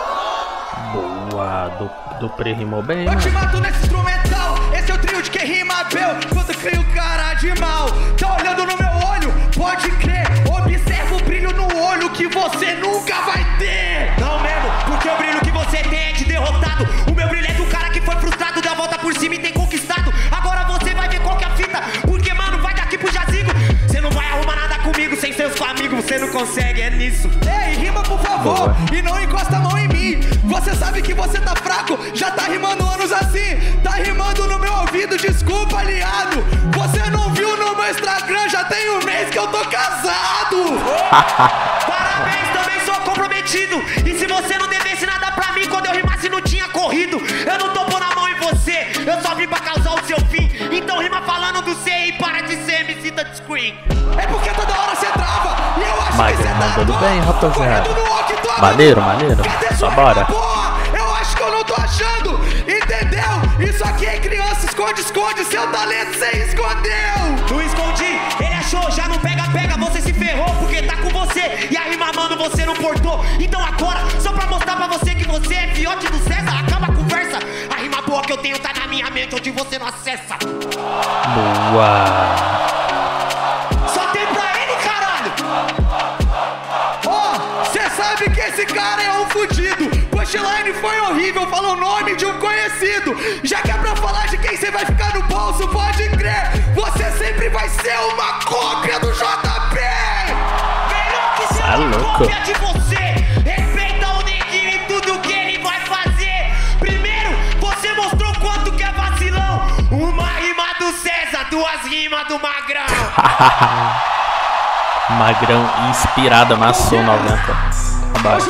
Boa, do, do pre rimou bem, Eu te mano. mato nesse instrumental, esse é o trio de quem rima bel. Quando crio cara de mal, tá olhando no meu olho, pode crer. Observa o brilho no olho que você nunca vai ter. Não mesmo, porque o brilho que você tem é de derrotado. O meu brilho é do cara que foi frustrado, deu a volta por cima e tem conquistado. Agora você vai ver qual que é a fita, porque mano, vai daqui pro jazigo. Você não vai arrumar nada comigo sem seus amigos, você não consegue, é nisso. Ei, rima por favor, boa. E não encosta a mão em mim. Você sabe que você tá fraco, já tá rimando anos assim. Tá rimando no meu ouvido, desculpa, aliado. Você não viu no meu Instagram, já tem um mês que eu tô casado. Parabéns, também sou comprometido. E se você não devesse nada pra mim, quando eu rimasse não tinha corrido. Eu não tô pondo a mão em você, eu só vim pra causar o seu fim. Então rima falando do C e para de ser M C touchscreen. É porque toda hora você trava e eu acho Mas que você tá mandando bem, rapaziada. rapaziada. Maneiro, maneiro. Só bora. Eu acho que eu não tô achando, entendeu? Isso aqui é criança, esconde, esconde. Seu talento cê escondeu. Não escondi, ele achou, já não pega, pega. Você se ferrou porque tá com você. E a rima, mano, você não portou. Então agora, só pra mostrar pra você que você é fiote do César, acaba a conversa. A rima boa que eu tenho tá na minha mente, onde você não acessa. Boa. Só tem pra ele, caralho. Ó, oh, cê sabe sabe que esse cara é um fudido. Punchline foi horrível, falou o nome de um conhecido. Já que é pra falar de quem você vai ficar no bolso, pode crer, você sempre vai ser uma cópia do J P. Melhor que ser uma cópia de você. Respeita o neguinho e tudo que ele vai fazer. Primeiro, você mostrou quanto que é vacilão. Uma rima do César, duas rimas do Magrão. Magrão inspirado, amassou noventa. Abaixo.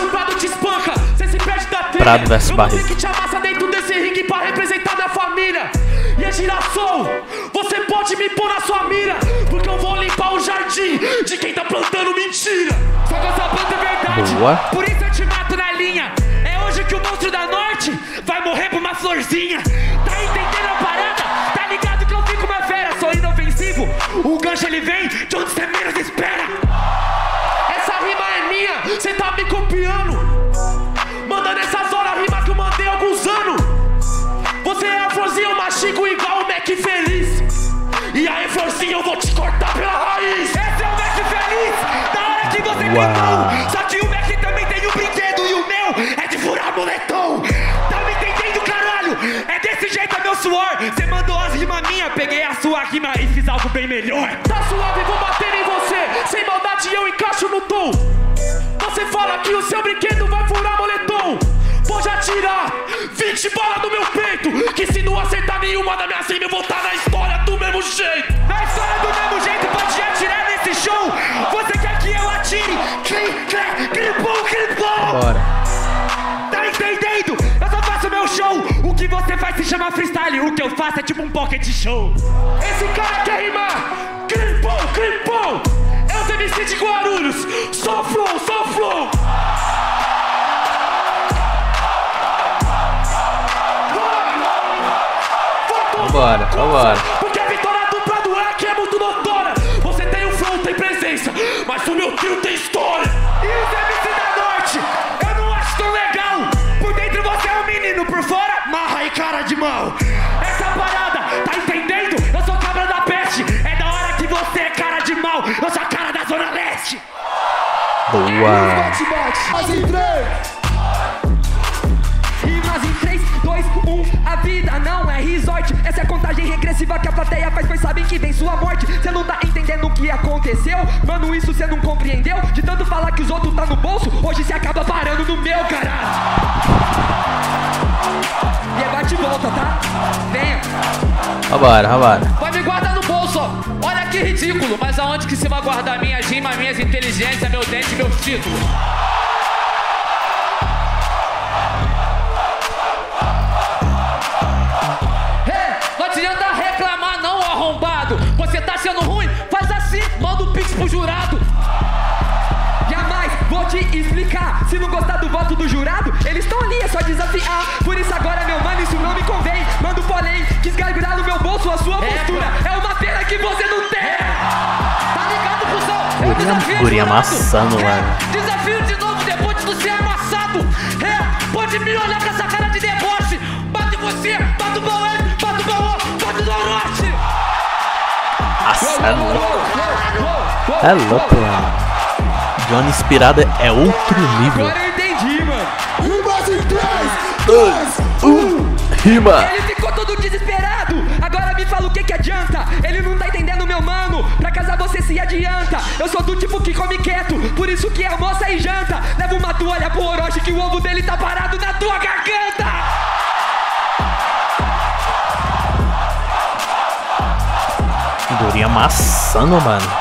Prado versus Barreto. Que te amassa dentro desse ringue pra representar minha família. E é girassol, você pode me pôr na sua mira, porque eu vou limpar o jardim de quem tá plantando mentira. Só que essa planta é verdade. Boa. Por isso eu te mato na linha. É hoje que o monstro da norte vai morrer por uma florzinha. Tá entendendo a parada? Tá ligado que eu fico uma fera, sou inofensivo. O gancho ele vem de onde você menos espera. Essa rima é minha, cê tá me copiando. Mandando essas horas rima que eu mandei há alguns anos. Você é a florzinha, eu mastigo igual o Mac Feliz. E aí, florzinha, eu vou te cortar pela raiz. Esse é o Mac Feliz, da hora que você tem mão. Só que o Mac também tem um brinquedo e o meu é de furar moletom. Tá me entendendo, caralho? É desse jeito, é meu suor. Você mandou as rimas minhas, peguei a sua rima e fiz algo bem melhor. Tá suave, vou bater em você. Sem maldade eu encaixo no tom. Você fala que o seu brinquedo vai furar moletom. Pode atirar vinte balas no meu peito, que se não acertar nenhuma da minha rimas eu vou estar na história do mesmo jeito. Na história do mesmo jeito, pode atirar nesse show. Você quer que eu atire? Cri, cri, cripom, cripom. Bora. Tá entendendo? Eu só faço meu show. O que você faz se chama freestyle. O que eu faço é tipo um pocket show. Esse cara quer rimar. Cripom, cripom. É o M C de Guarulhos. Só flow, só flow. Vambora, vambora. Porque a vitória dupla do Hack é muito notória. Você tem o flow, tem presença, mas o meu trio tem história. E os M C da Norte, eu não acho tão legal. Por dentro você é um menino, por fora, marra e cara de mal. Essa parada, tá entendendo? Eu sou cabra da peste. É da hora que você é cara de mal. Eu sou a cara da Zona Leste. Boa. Mas em três. Rimas em três, dois, um, a vida não é resort. Essa é a contagem regressiva que a plateia faz, pois sabem que vem sua morte. Cê não tá entendendo o que aconteceu? Mano, isso cê não compreendeu? De tanto falar que os outros tá no bolso, hoje cê acaba parando no meu, caralho. E é bate e volta, tá? Venha. Vambora, vambora. Vai me guardar no bolso, ó. Olha que ridículo. Mas aonde que você vai guardar minhas rimas, minhas inteligências, meu dente e meus títulos? Não adianta reclamar não, arrombado. Você tá sendo ruim? Faz assim, manda um pix pro jurado. Jamais vou te explicar. Se não gostar do voto do jurado, eles estão ali, é só desafiar. Por isso agora, meu mano, isso não me convém. Mando porém, quis gargurar no meu bolso a sua postura. É uma pena que você não tem. Tá ligado, cuzão? Eu desafio Guria amassando, mano. Desafio de novo depois de tu ser amassado. É, pode me olhar com essa cara de deboche. Bate você, bate o Baué, bate o Baú, bate o Noroeste. Nossa, é louco. É louco, mano. Johnny inspirada é outro nível. Agora eu entendi, mano. Rimas em três, dois, um. Rima. Ele ficou todo desesperado. Agora me fala o que que adianta. Ele não tá entendendo, meu mano. Pra casar você se adianta. Eu sou do tipo que come quieto, por isso que almoça e janta. Leva uma toalha pro Orochi que o ovo dele tá parado na tua garganta. Guria amassando, mano.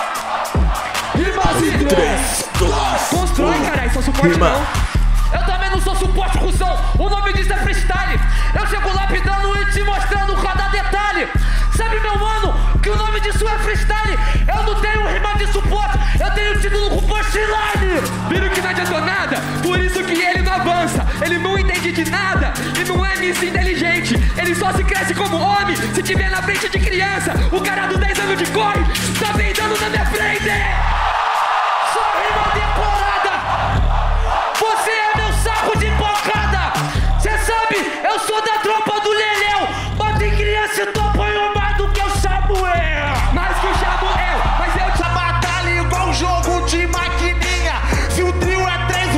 Rimas em três, dois, Constrói, caralho, só suporte Rima. não. Eu também não sou suporte, cuzão. O nome disso é freestyle. Eu chego lapidando e te mostrando cada detalhe. Sabe, meu mano, que o nome disso é freestyle. Eu não tenho rima de suporte, eu tenho título com punchline. Viram que não adiantou nada, por isso que ele não avança. Ele não entende de nada e não é nisso inteligente. Ele só se cresce como homem se tiver na frente de criança. O cara do dez anos de corre tá peidando na minha frente. Só rima decorada. Você é meu saco de pancada. Cê sabe, eu sou da tropa do Leléu. Bota em criança e tu apanhou mais do que o Samuel. Mais que o Samuel, mas eu te batalha igual jogo de maquininha. Se o trio é três,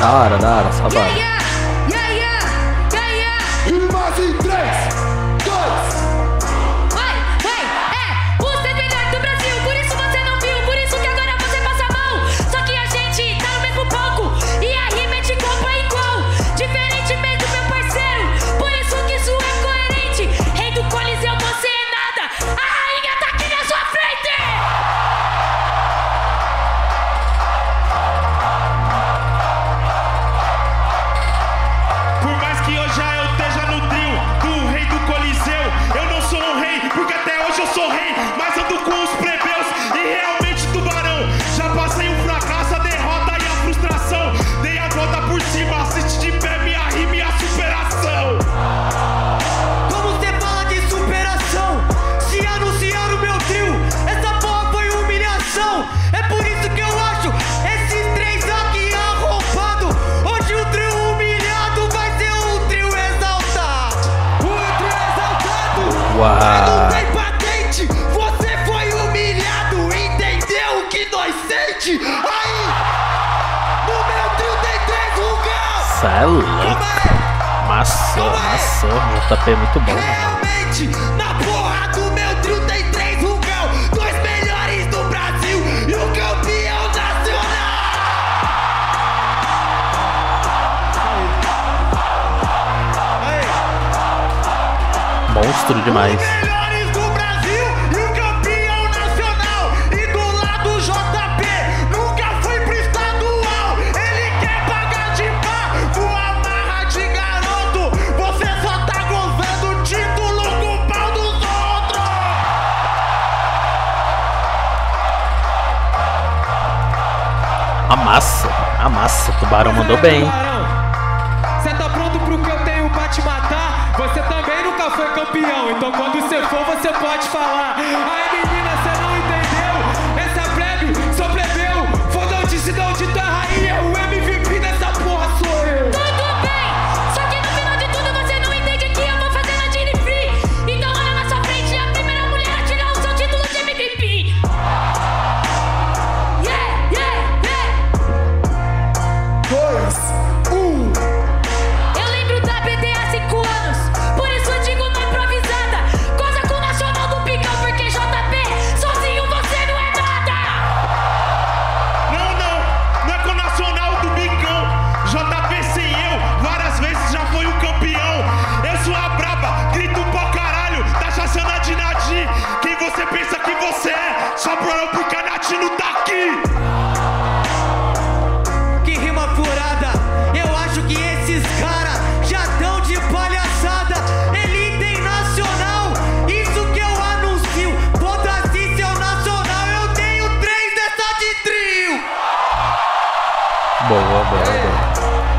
Da hora, da hora, só bora. Rimas em três, dois. Vai, vai, é, você é melhor do Brasil, por isso você não viu, por isso que agora você passa mal. Só que a gente tá no mesmo palco e a rima é de igual pra igual. Diferente mesmo, meu parceiro, por isso que isso é coerente. Rei do Coliseu, você é nada, a rainha tá aqui na sua frente. Por mais que eu já eu esteja no trio do rei do Coliseu, eu não sou um rei, porque até hoje eu sou rei, mas ando com os plebeus e realmente tubarão. Já passei o fracasso, a derrota e a frustração. Dei a volta por cima, assiste de pé minha rima e a superação. Como você fala de superação? Se anunciaram meu trio, essa porra foi humilhação. É por isso que eu acho esses três aqui arrombado. Hoje o trio humilhado vai ser um trio exaltado. O trio exaltado. Uau. Não tem patente, você foi humilhado. Entendeu o que nós sente? Aí, no meu trio tem três lugares. Cê é louco. Maçou, maçou. O J P é muito bom. Realmente, na porra do meu trio tem três Rugal, dois melhores do Brasil e o campeão nacional. Monstro demais. Melhores do Brasil e o campeão nacional. E do lado J P, nunca foi pro estadual. Ele quer pagar de pá, voa marra de garoto. Você só tá gozando o título com o pau dos outros. Amassa, amassa. O Tubarão mandou bem. Você tá pronto pro que eu tenho pra te matar? Você também nunca foi campeão, então quando você for, você pode falar. Ai menina, você não entendeu? Essa é plebe, sou plebeu. Fodão-te, não de tua rainha, o M V P dessa porra sou eu. Tudo bem, só que no final de tudo você não entende que eu vou fazer na Gene Free. Então olha na sua frente, a primeira mulher a tirar o seu título de M V P. Yeah, yeah, yeah. Dois, um. Eu lembro da B T há cinco anos, por isso eu digo na improvisada. Coisa com o Nacional do Picão, porque J P, sozinho você não é nada. Não, não, não é com o Nacional do Bicão. J P sem eu, várias vezes já foi o campeão. Eu sou a braba, grito pra caralho, tá chaçando a Dinadi. Quem você pensa que você é? Só por eu, porque a Natino tá aqui. Que rima furada, eu acho que esses caras já tão de palhaçada. Ele tem nacional, isso que eu anuncio. Foda-se seu nacional, eu tenho três dessa de trio. Boa, boa, boa.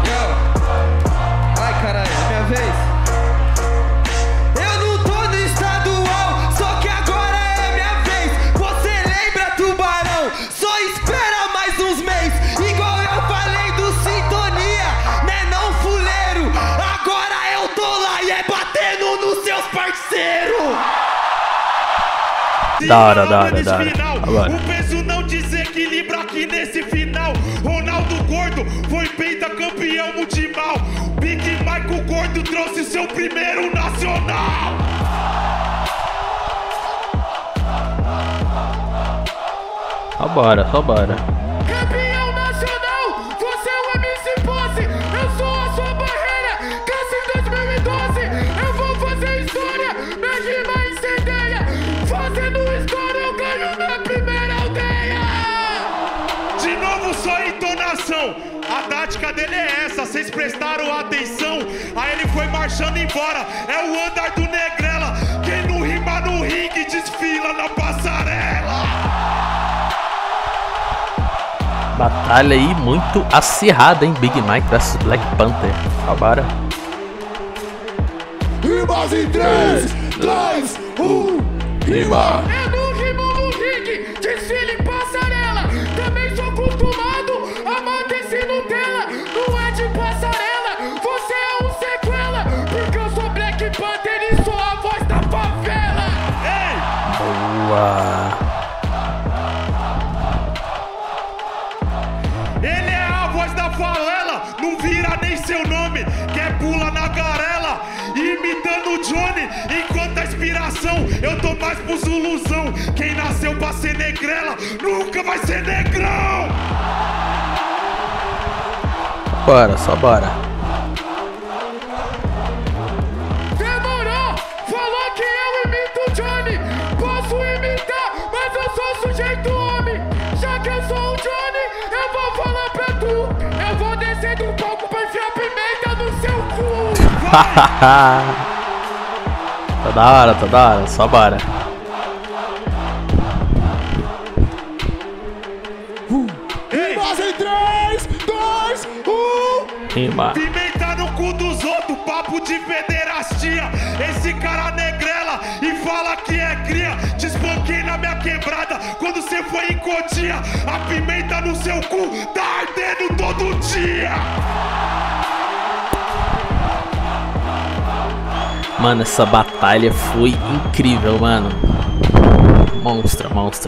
Ai caralho, é minha vez. Eu não tô no estadual, só que agora é minha vez. Você lembra, Tubarão? Só espera mais uns meses. Igual eu falei do Sintonia, né não, fuleiro? Agora eu tô lá e é batendo nos seus parceiros. Da hora, da hora, da hora. Agora. O peso não desequilibra aqui nesse final. Ronaldo Gordo foi pentacampeão mundial. Big Mike Gordo trouxe seu primeiro nacional. Só bora, só bora. Campeão nacional, você é o M C Posse. Eu sou a sua barreira. Cansa em dois mil e doze. Eu vou fazer história. Minha rima incendeia. Fazendo história, eu ganho na primeira aldeia. De novo, só entonação. A tática dele é essa, vocês prestaram atenção. Aí ele foi marchando embora. É o andar do Negrela. Quem não rima no ringue desfila na passarela. Batalha aí muito acirrada, hein? Big Mike versus Black Panther. Agora. Rimas em três, dois, um, rima. Eu não rimo no ringue, desfile em passarela. Também sou acostumado a manter esse Nutella. Não é de passarela, você é um sequela. Porque eu sou Black Panther e sou a voz da favela. Ei! Boa! Ele é a voz da favela. Eu tô mais pro Zuluzão. Quem nasceu pra ser negrela nunca vai ser negrão. Bora, só bora. Demorou! Falou que eu imito o Johnny. Posso imitar, mas eu sou sujeito homem. Já que eu sou o Johnny, eu vou falar pra tu. Eu vou descer do palco pra enfiar pimenta no seu cu. Tá da hora, tá da hora, só bora. Rimas em três, dois, um. Rima. Pimenta no cu dos outros, papo de pederastia. Esse cara negrela e fala que é cria. Te espanquei na minha quebrada quando cê foi em Cotia. A pimenta no seu cu tá ardendo todo dia. Mano, essa batalha foi incrível, mano. Monstra, monstra.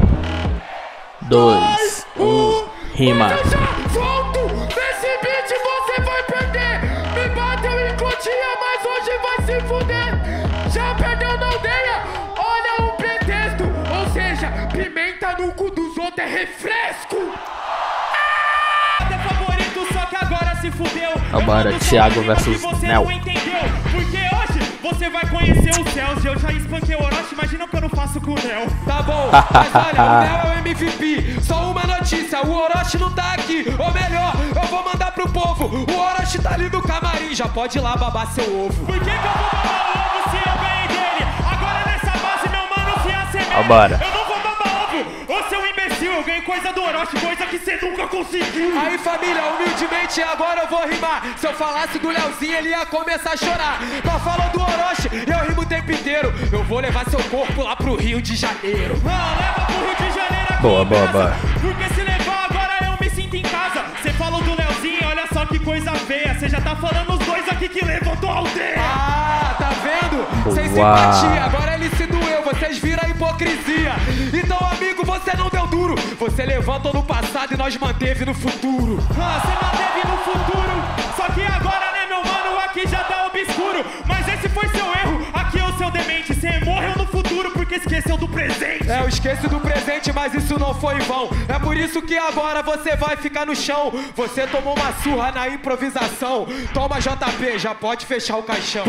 Dois, um, rima. Volto! Nesse beat você vai perder! Me bateu em Cotia, mas hoje vai se fuder! Já perdeu na aldeia? Olha o pretexto! Ou seja, pimenta no cu dos outros é refresco! Até favorito, só que agora se fudeu. Agora, Thiago versus Nel. Não entendeu? Porque hoje você vai conhecer os céus. Eu já espanquei o Orochi, imagina o que eu não faço com o Nel. Tá bom, mas olha, o Nel é o M V P. Só uma notícia, o Orochi não tá aqui. Ou melhor, eu vou mandar pro povo. O Orochi tá ali no camarim, já pode ir lá babar seu ovo. Por que que eu vou babar o ovo se eu ganhei dele? Agora nessa base, meu mano, fia semelha. Bora. Eu não vou babar ovo, ô seu imbecil. Eu ganhei coisa do Orochi, coisa que você nunca conseguiu. Aí família, humildemente agora eu vou rimar. Se eu falasse do Leozinho, ele ia começar a chorar. Mas falou do Orochi, eu rimo o tempo inteiro. Eu vou levar seu corpo lá pro Rio de Janeiro. Ah, leva pro Rio de Janeiro aqui Boa, em boa, casa. boa. Porque se levar agora eu me sinto em casa. Você falou do Leozinho, olha só que coisa feia. Você já tá falando os dois aqui que levantou a aldeia. Ah, tá vendo? Boa. Sem simpatia, agora ele se doeu. Vocês viram a hipocrisia. Então amigo, você não deu duro. Você levantou no passado e nós manteve no futuro. Ah, você manteve no futuro. Só que agora, né, meu mano, aqui já tá obscuro. Mas esse foi seu erro, aqui é o seu demente. Você morreu no futuro porque esqueceu do presente. É, eu esqueci do presente, mas isso não foi em vão. É por isso que agora você vai ficar no chão. Você tomou uma surra na improvisação. Toma J P, já pode fechar o caixão.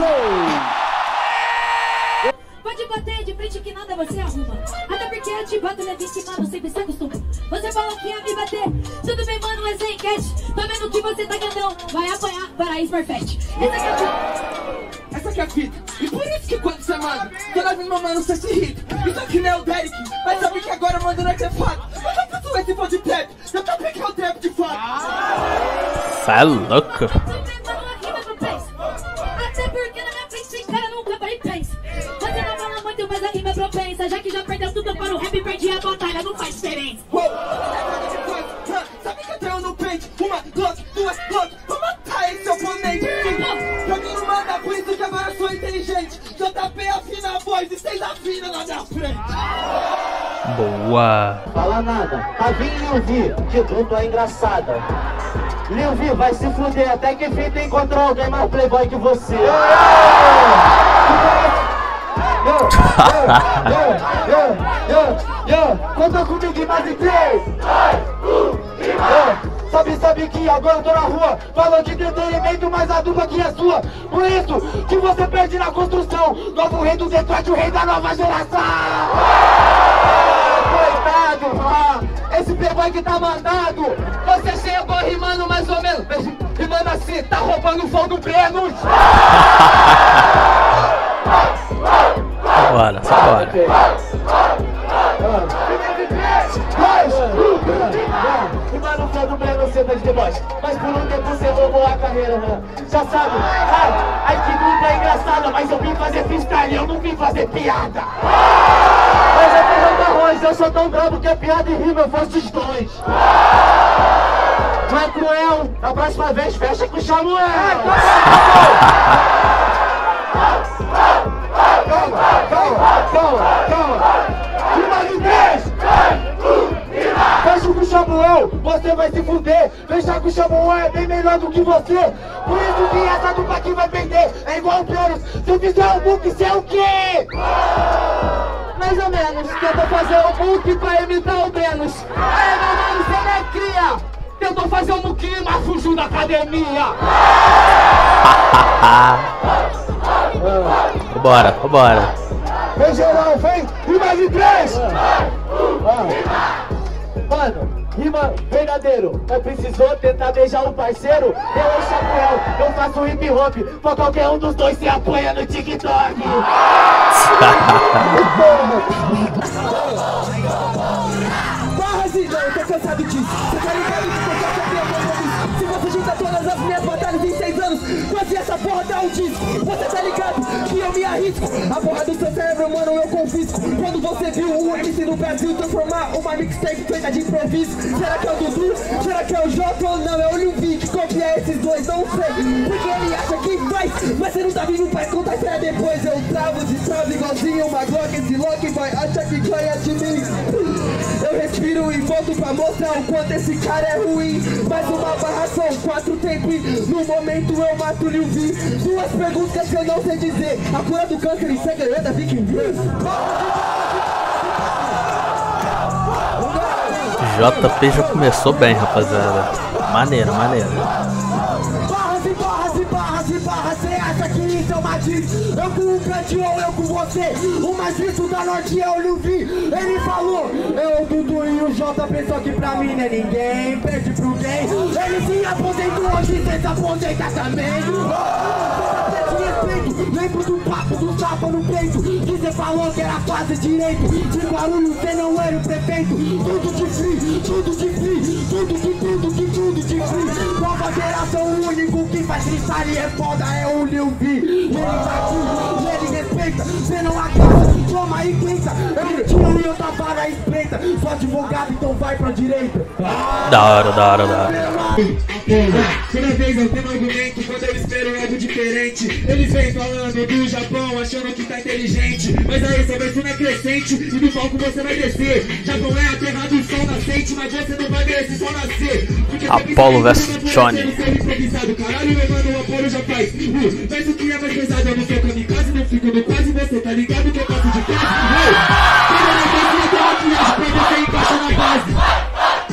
Pode bater de frente que nada você arruma. Até porque eu te bato, né, vinte, mano, sempre se acostuma. Você falou que ia me bater, tudo bem, mano, é sem enquete. Tô vendo que você tá grandão, vai apanhar, paraíso perfeito. Essa aqui é a Essa aqui é a fita. E por isso que quando você manda, toda vez meu mano você se irrita. Isso aqui não é o Derek, mas sabe que agora manda não é trepado. Eu tô pensando esse pão de trap, eu tô que é o trap de fato. Cê é louco. Até porque na minha frente esse cara nunca vai pensa. Você não fala muito, mas a rima é propensa. Já que já perdeu tudo para o rap, perdi a batalha, não faz diferença. Sabe que eu tenho no peito uma, duas, duas, duas, pra matar esse oponente. Joguei no manda, por isso que agora eu sou inteligente. J P afina a voz e vocês afinam na minha frente. Boa. Fala nada, tá vindo Lil V, de dupla engraçada. Lil V vai se fuder, até que enfim tu encontrou alguém mais playboy que você. Yo, yo, yo, yo, yo, conta comigo em mais de três. Sabe, sabe que agora eu tô na rua, falando de entretenimento, mas a dupla aqui é sua. Por isso que você perde na construção. Novo rei do Detroit, o rei da nova geração. Coitado, ah, esse playboy que tá mandado. Você chegou rimando mais ou menos, rimando assim, tá roubando o fogo do Brenos. Bora, só bora. Rimando o fogo do Brenos, você tá de deboche. Mas por um tempo você roubou a carreira, né? Já sabe, ai, ai que dupla é engraçada. Mas eu vim fazer freestyle, eu não vim fazer piada. Mas eu tô arroz, eu sou tão brabo que é piada e rima, eu faço os dois. Não é cruel, a próxima vez fecha com o Samuel. Calma, calma, calma, calma. Rima de três. Fecha com o Samuel. Não, você vai se fuder. Fechar com o Xamã é bem melhor do que você. Por isso que essa dupla aqui vai perder. É igual o Bênus. Se eu fizer um book, você é o quê? Mais ou menos. Tenta fazer o book pra imitar o Bênus. É, meu mano, você não é cria. Tentou fazer um book, mas fugiu da academia. Vambora, vambora. Vem geral, vem. Rima de três. Mano, rima verdadeiro. Não precisou tentar beijar o parceiro. Eu o Chapuel, eu faço hip hop. Pra qualquer um dos dois se apoia no TikTok. Barras e não, eu tô cansado disso. Você tá ligado que você quer ter compromisso. Se você junta todas as minhas batalhas em seis anos, quase essa porra dá um disco. Você tá ligado que eu me arrisco. A porra do seu cérebro, mano, eu confisco. Quando você viu o M C no Brasil transformar uma mixtape feita de improviso. Será que é o Dudu? Será que é o Jota ou não? É o Lil V que copia esses dois, não sei. Porque ele acha que faz, mas você não tá vivo pra contar será depois. Eu travo, destravo igualzinho uma Glock. Esse Loki vai achar que ganha de mim. Eu respiro e volto pra mostrar o quanto esse cara é ruim. Mais uma barra são quatro tempos. No momento eu mato o Lil V. Duas perguntas que eu não sei dizer. A cura do câncer e segredo da Viking Views. J P já começou bem, rapaziada. Maneiro, maneiro. Barras e barras e barras e barras. Cê acha que isso é uma diz? Eu com o grande ou eu com você? O mais visto da Norte é o Lil V. Ele falou, eu, o Dudu e o J pensou que pra mim não é ninguém. Perde pro gay. Ele se aposentou hoje, cê se aposenta também. Lembro do papo do tapa no peito. Que cê falou que era quase direito. De barulho cê não era o prefeito. Tudo de free, tudo de free. Tudo que tudo que tudo de free. Nova geração, o único que faz freestyle é foda é o Lil V. Ele tá aqui, ele respeita. Cê não acaba, toma aí quinta. Eu tiro e eu tava na espreita. Sou advogado, então vai pra direita. Da hora, da hora, da hora. Toda vez eu tenho argumento quando eu espero algo diferente. Eles vêm falando do Japão, achando que tá inteligente. Mas aí só vê se não é crescente e do palco você vai descer. Japão é a terra do sol nascente, mas você não vai ver esse sol nascer. Apollo versus Johnny. Caralho, meu mano, o Apollo já faz. Uh, verso que é mais pesado, eu não sou kamikaze, não fico no quase. Você tá ligado que eu passo de casa? Cada negócio eu tenho maquiagem pra você encaixar na base.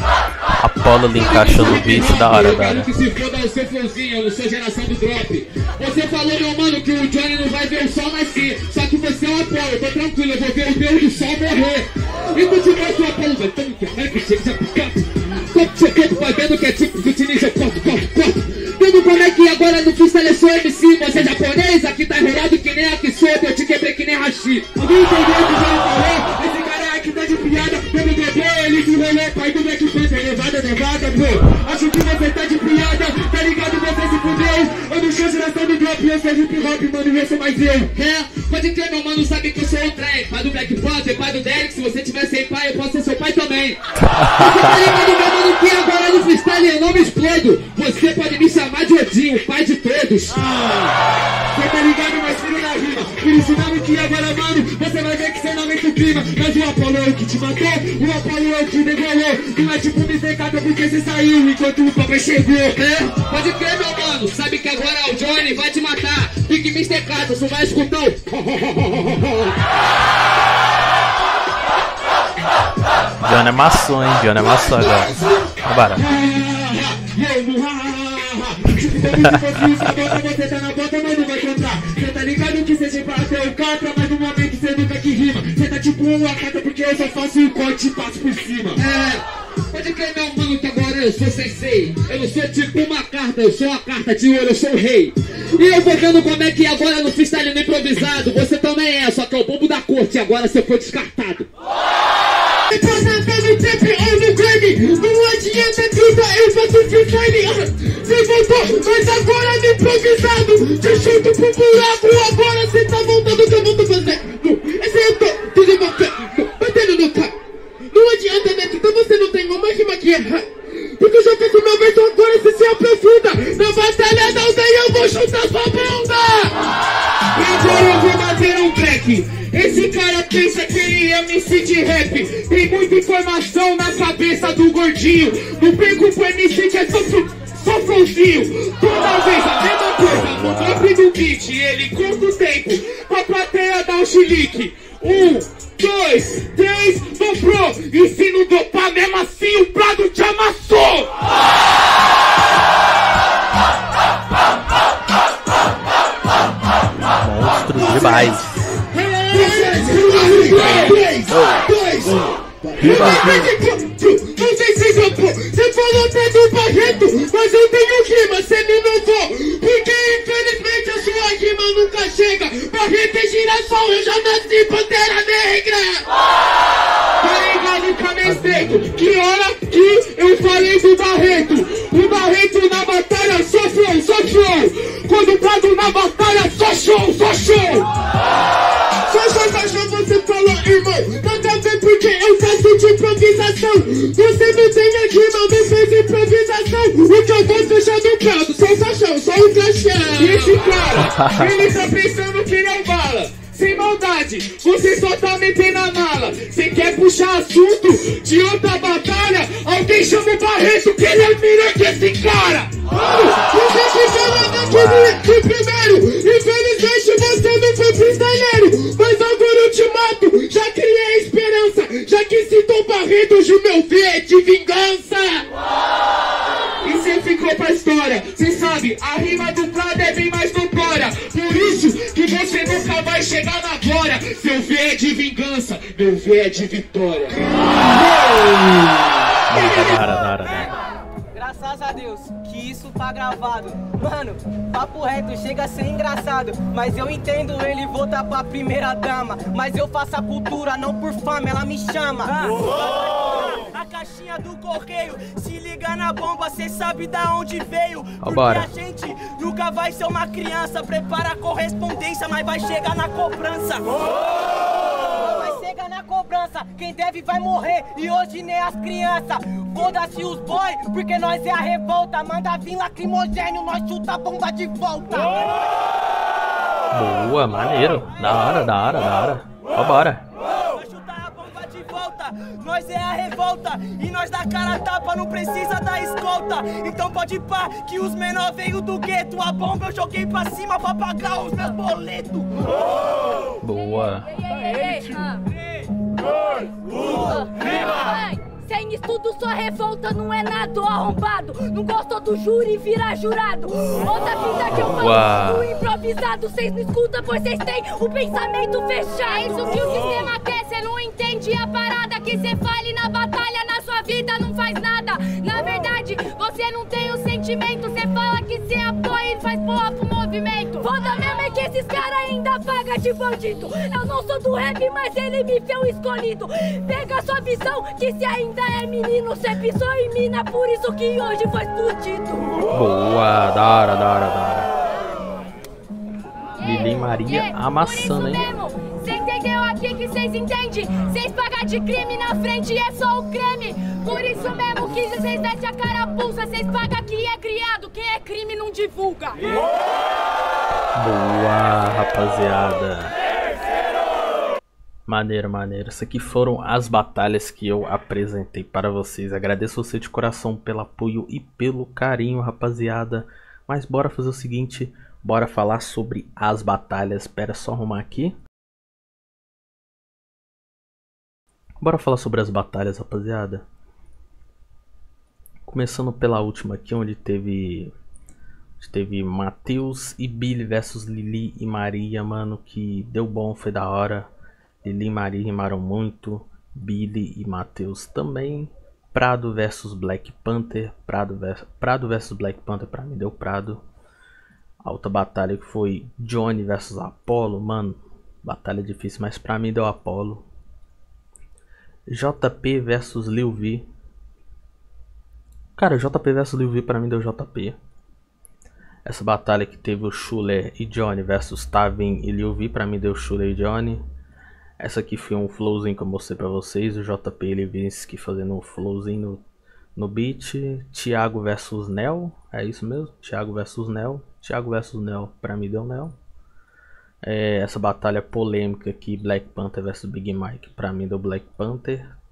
Apollo ali encaixando o beat, da hora, da hora. Que se foda o seu flowzinho, eu não sou geração do drop. Você falou, meu mano, que o Johnny não vai ver o sol nascer. Só que você é o Apollo, eu tô tranquilo, eu vou ver o Deus do sol morrer. E tu te mostra o Apollo, vai tendo que é que chega já pica. Corpo seu corpo, vai vendo que é tipo de ninja, corpo, corpo, corpo. Tudo como é que agora no freestyle eu sou M C. Você é japonês, aqui tá enrolado que nem aqui solto. Eu te quebrei que nem Hashi. Alguém entendeu o que eu falei? Esse cara aqui tá de piada. Eu me quebrei, ele se enrolou. Pai do Black Panther, nevada, nevada, pô. Acho que você tá de piada, tá ligado? Você se fudeu. Eu não sou geração do drop, eu sou hip hop, mano, eu sou mais eu. É, pode crer, meu mano, sabe que eu sou o trem. Pai do Black Panther, pai do Derek. Se você tiver sem pai, eu posso ser seu pai também. Você tá ligado, meu mano, que agora no freestyle eu não me explodo. Você pode me chamar de Odinho, pai de todos. Ah, você tá ligado, mas filho da rima. Por isso mesmo que agora, mano, você vai ver que você não aumenta o clima. Mas o Apollo é o que te matou, o Apollo é o que degolou. Não é tipo me secada porque você saiu enquanto o papai chegou. É, pode crer, meu mano, sabe que agora o Johnny vai te matar. Fique me secado, você vai escutar o... Johnny é maçom, hein? Johnny é maçom agora. Bora. Você tá na bota, mas não vai contar. Você tá ligado que você sempre até o catra, mas no momento você nunca que rima. Você tá tipo uma carta porque eu só faço o corte e passo por cima. É, pode crer, meu mano, que agora eu sou sensei. Eu não sou tipo uma carta, eu sou a carta de ouro, eu sou o rei. E eu vou vendo como é que agora no freestyle no improvisado você também é, só que é o bobo da corte e agora você foi descartado. Depois eu tô no trap ou no crime. Não adianta tudo, eu faço freestyle. Você voltou, mas agora no improvisado. Te chuto pro buraco, agora você tá voltando o que eu vou fazendo. Esse eu tô, tudo em pé, batendo no carro. Não adianta, né, então você não tem uma rima que errar. Porque eu já fiz o meu verso, agora você se aprofunda. Na batalha da aldeia eu vou chutar sua bunda. E agora eu vou bater um crack. Esse cara pensa que ele é M C de rap. Tem muita informação na cabeça. cabeça do gordinho. Não perco pro M C que é só, só flowzinho. Toda vez a mesma coisa, no drop do beat. Ele conta o tempo pra plateia dar um chilique. Um, dois, três, dobrou. E se não dopar mesmo assim, o Prado te amassou. Monstro demais. Não sei se dopou. Você falou até do Barreto, mas eu tenho rima, cê me inovou. Porque infelizmente a sua rima nunca chega. Barreto é girassol, eu já nasci Pantera Negra. Tá ligado, caminho estreito? Que hora que eu falei do Barreto? O Barreto na batalha só flow, só show. Quando o Prado na batalha só show, só show. Só show, só show, você falou, irmão. Nada a ver porque eu faço de improvisação. Você não tem a rima, me fez improvisação. O que eu vou fechar no Prado? Só o Sachão, só o Crachá. E esse cara, ele tá pensando que ele é bala. Sem maldade, você só tá metendo a mala. Cê quer puxar assunto de outra batalha? Alguém chama o Barreto que ele é melhor que esse cara. Mano, você que falando aqui de primeiro. Infelizmente você não foi freestyleiro. Mas agora eu te mato, já criei esperança. Já que citou o Barreto, hoje o meu V é de vingança. E cê ficou pra história. Cê sabe, a rima do Prado é bem mais notória. Por isso que você nunca vai chegar na glória. Seu V é de vingança, meu V é de vitória. Graças a Deus que isso tá gravado. Mano, papo reto chega a ser engraçado. Mas eu entendo ele voltar pra primeira dama. Mas eu faço a cultura não por fama, ela me chama. A caixinha do correio, se liga na bomba, cê sabe da onde veio. Porque Bora. a gente nunca vai ser uma criança. Prepara a correspondência, mas vai chegar na cobrança. Vai chegar na cobrança, quem deve vai morrer. E hoje nem as crianças. Foda-se os boy, porque nós é a revolta. Manda vir lacrimogênio, nós chuta a bomba de volta. Boa, maneiro. Da hora, da hora, da hora. Vambora. Nós é a revolta e nós dá cara a tapa, não precisa da escolta. Então pode pá que os menor veio do gueto. A bomba eu joguei pra cima pra pagar os meus boletos. Boa. Sem estudo, só revolta, não é nada arrombado. Não gostou do júri, vira jurado. Outra fita que eu falo no improvisado. Vocês não escutam, pois vocês têm o pensamento fechado. É isso que o sistema quer, cê não entende a parada. Que cê fale na batalha, na sua vida não faz nada. Na verdade, você não tem o sentimento. Cê fala que cê apoia e faz porra pro movimento. Foda mesmo é que esses caras ainda pagam de bandido. Eu não sou do rap, mas ele me fez o escolhido. Pega a sua visão, que se ainda é menino, cê pisou em mina, por isso que hoje foi explodido. Boa, da hora, da hora, da hora. Lili Maria yeah, amassando, hein? Cê entendeu aqui que cês entendem? Cês pagam de crime na frente e é só o creme. Por isso mesmo que cês desce a carapuça. Cês pagam que é criado, quem é crime não divulga. Boa, rapaziada. Maneiro, maneiro. Isso aqui foram as batalhas que eu apresentei para vocês. Agradeço você de coração pelo apoio e pelo carinho, rapaziada. Mas bora fazer o seguinte, bora falar sobre as batalhas. Espera só arrumar aqui. Bora falar sobre as batalhas, rapaziada. Começando pela última aqui, onde teve... Teve Matheus e Billy versus Lili e Maria, mano. Que deu bom, foi da hora. Lili e Maria rimaram muito, Billy e Matheus também. Prado versus Black Panther, Prado versus, Prado versus Black Panther, pra mim deu Prado. A outra batalha que foi Johnny versus Apollo, mano, batalha difícil, mas pra mim deu Apollo. J P versus Lil V. Cara, J P versus Lil V pra mim deu J P. Essa batalha que teve o Schuller e Johnny versus Tavin e Lil V, pra mim deu Schuller e Johnny. Essa aqui foi um flowzinho que eu mostrei pra vocês, o J P e Levinsky fazendo um flowzinho no, no beat. Thiago versus Nel, é isso mesmo? Thiago versus Nel, Thiago versus Nel, pra mim deu Nel. É, essa batalha polêmica aqui, Black Panther versus Big Mike, pra mim deu Black Panther.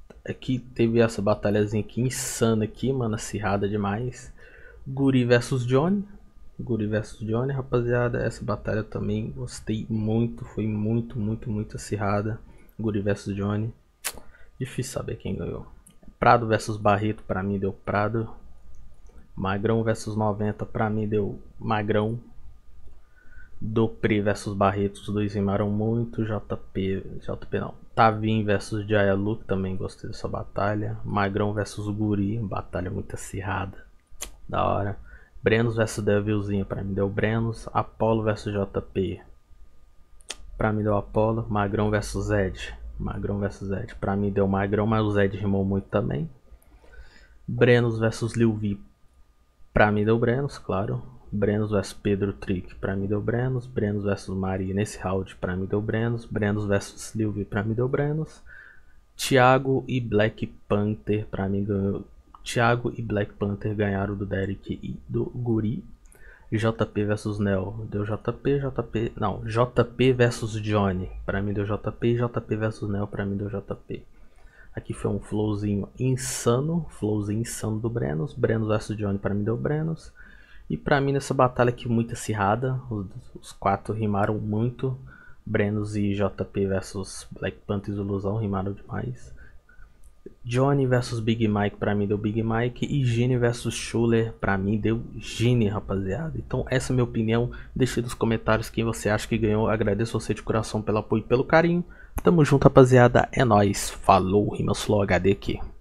Aqui teve essa batalhazinha aqui insana aqui, mano, acirrada demais. Guri versus Johnny. Guri versus Johnny, rapaziada. Essa batalha também gostei muito, foi muito, muito, muito acirrada. Guri versus Johnny. Difícil saber quem ganhou. Prado versus Barreto, pra mim deu Prado. Magrão versus noventa, pra mim deu Magrão. Dopre versus Barreto, os dois rimaram muito. J P, J P não. Tavim versus Jaya Luke, também gostei dessa batalha. Magrão versus Guri, batalha muito acirrada. Da hora. Brenos versus Devilzinho, pra mim deu Brenos. Apollo versus J P, pra mim deu Apollo. Magrão versus Zed. Magrão versus Zed, pra mim deu Magrão, mas o Zed rimou muito também. Brenos versus Lil V, pra mim deu Brenos, claro. Brenos versus Pedro Trick, pra mim deu Brenos. Brenos versus Maria, nesse round, pra mim deu Brenos. Brenos versus Lil V, pra mim deu Brenos. Thiago e Black Panther, pra mim ganhou. Thiago e Black Panther ganharam do Derek e do Guri. J P versus Nel, deu J P, J P, não, J P versus Johnny, pra mim deu J P, J P versus Nel, pra mim deu J P. Aqui foi um flowzinho insano, flowzinho insano do Brenos. Brenos versus Johnny, pra mim deu Brenos. E pra mim nessa batalha aqui muito acirrada, os, os quatro rimaram muito. Brenos e J P versus Black Panther e Ilusão rimaram demais. Johnny versus Big Mike, pra mim deu Big Mike. E Gini versus Schuller, pra mim deu Gini, rapaziada. Então essa é a minha opinião. Deixe nos comentários quem você acha que ganhou. Agradeço você de coração pelo apoio e pelo carinho. Tamo junto, rapaziada. É nóis. Falou, Rimas Flow H D aqui.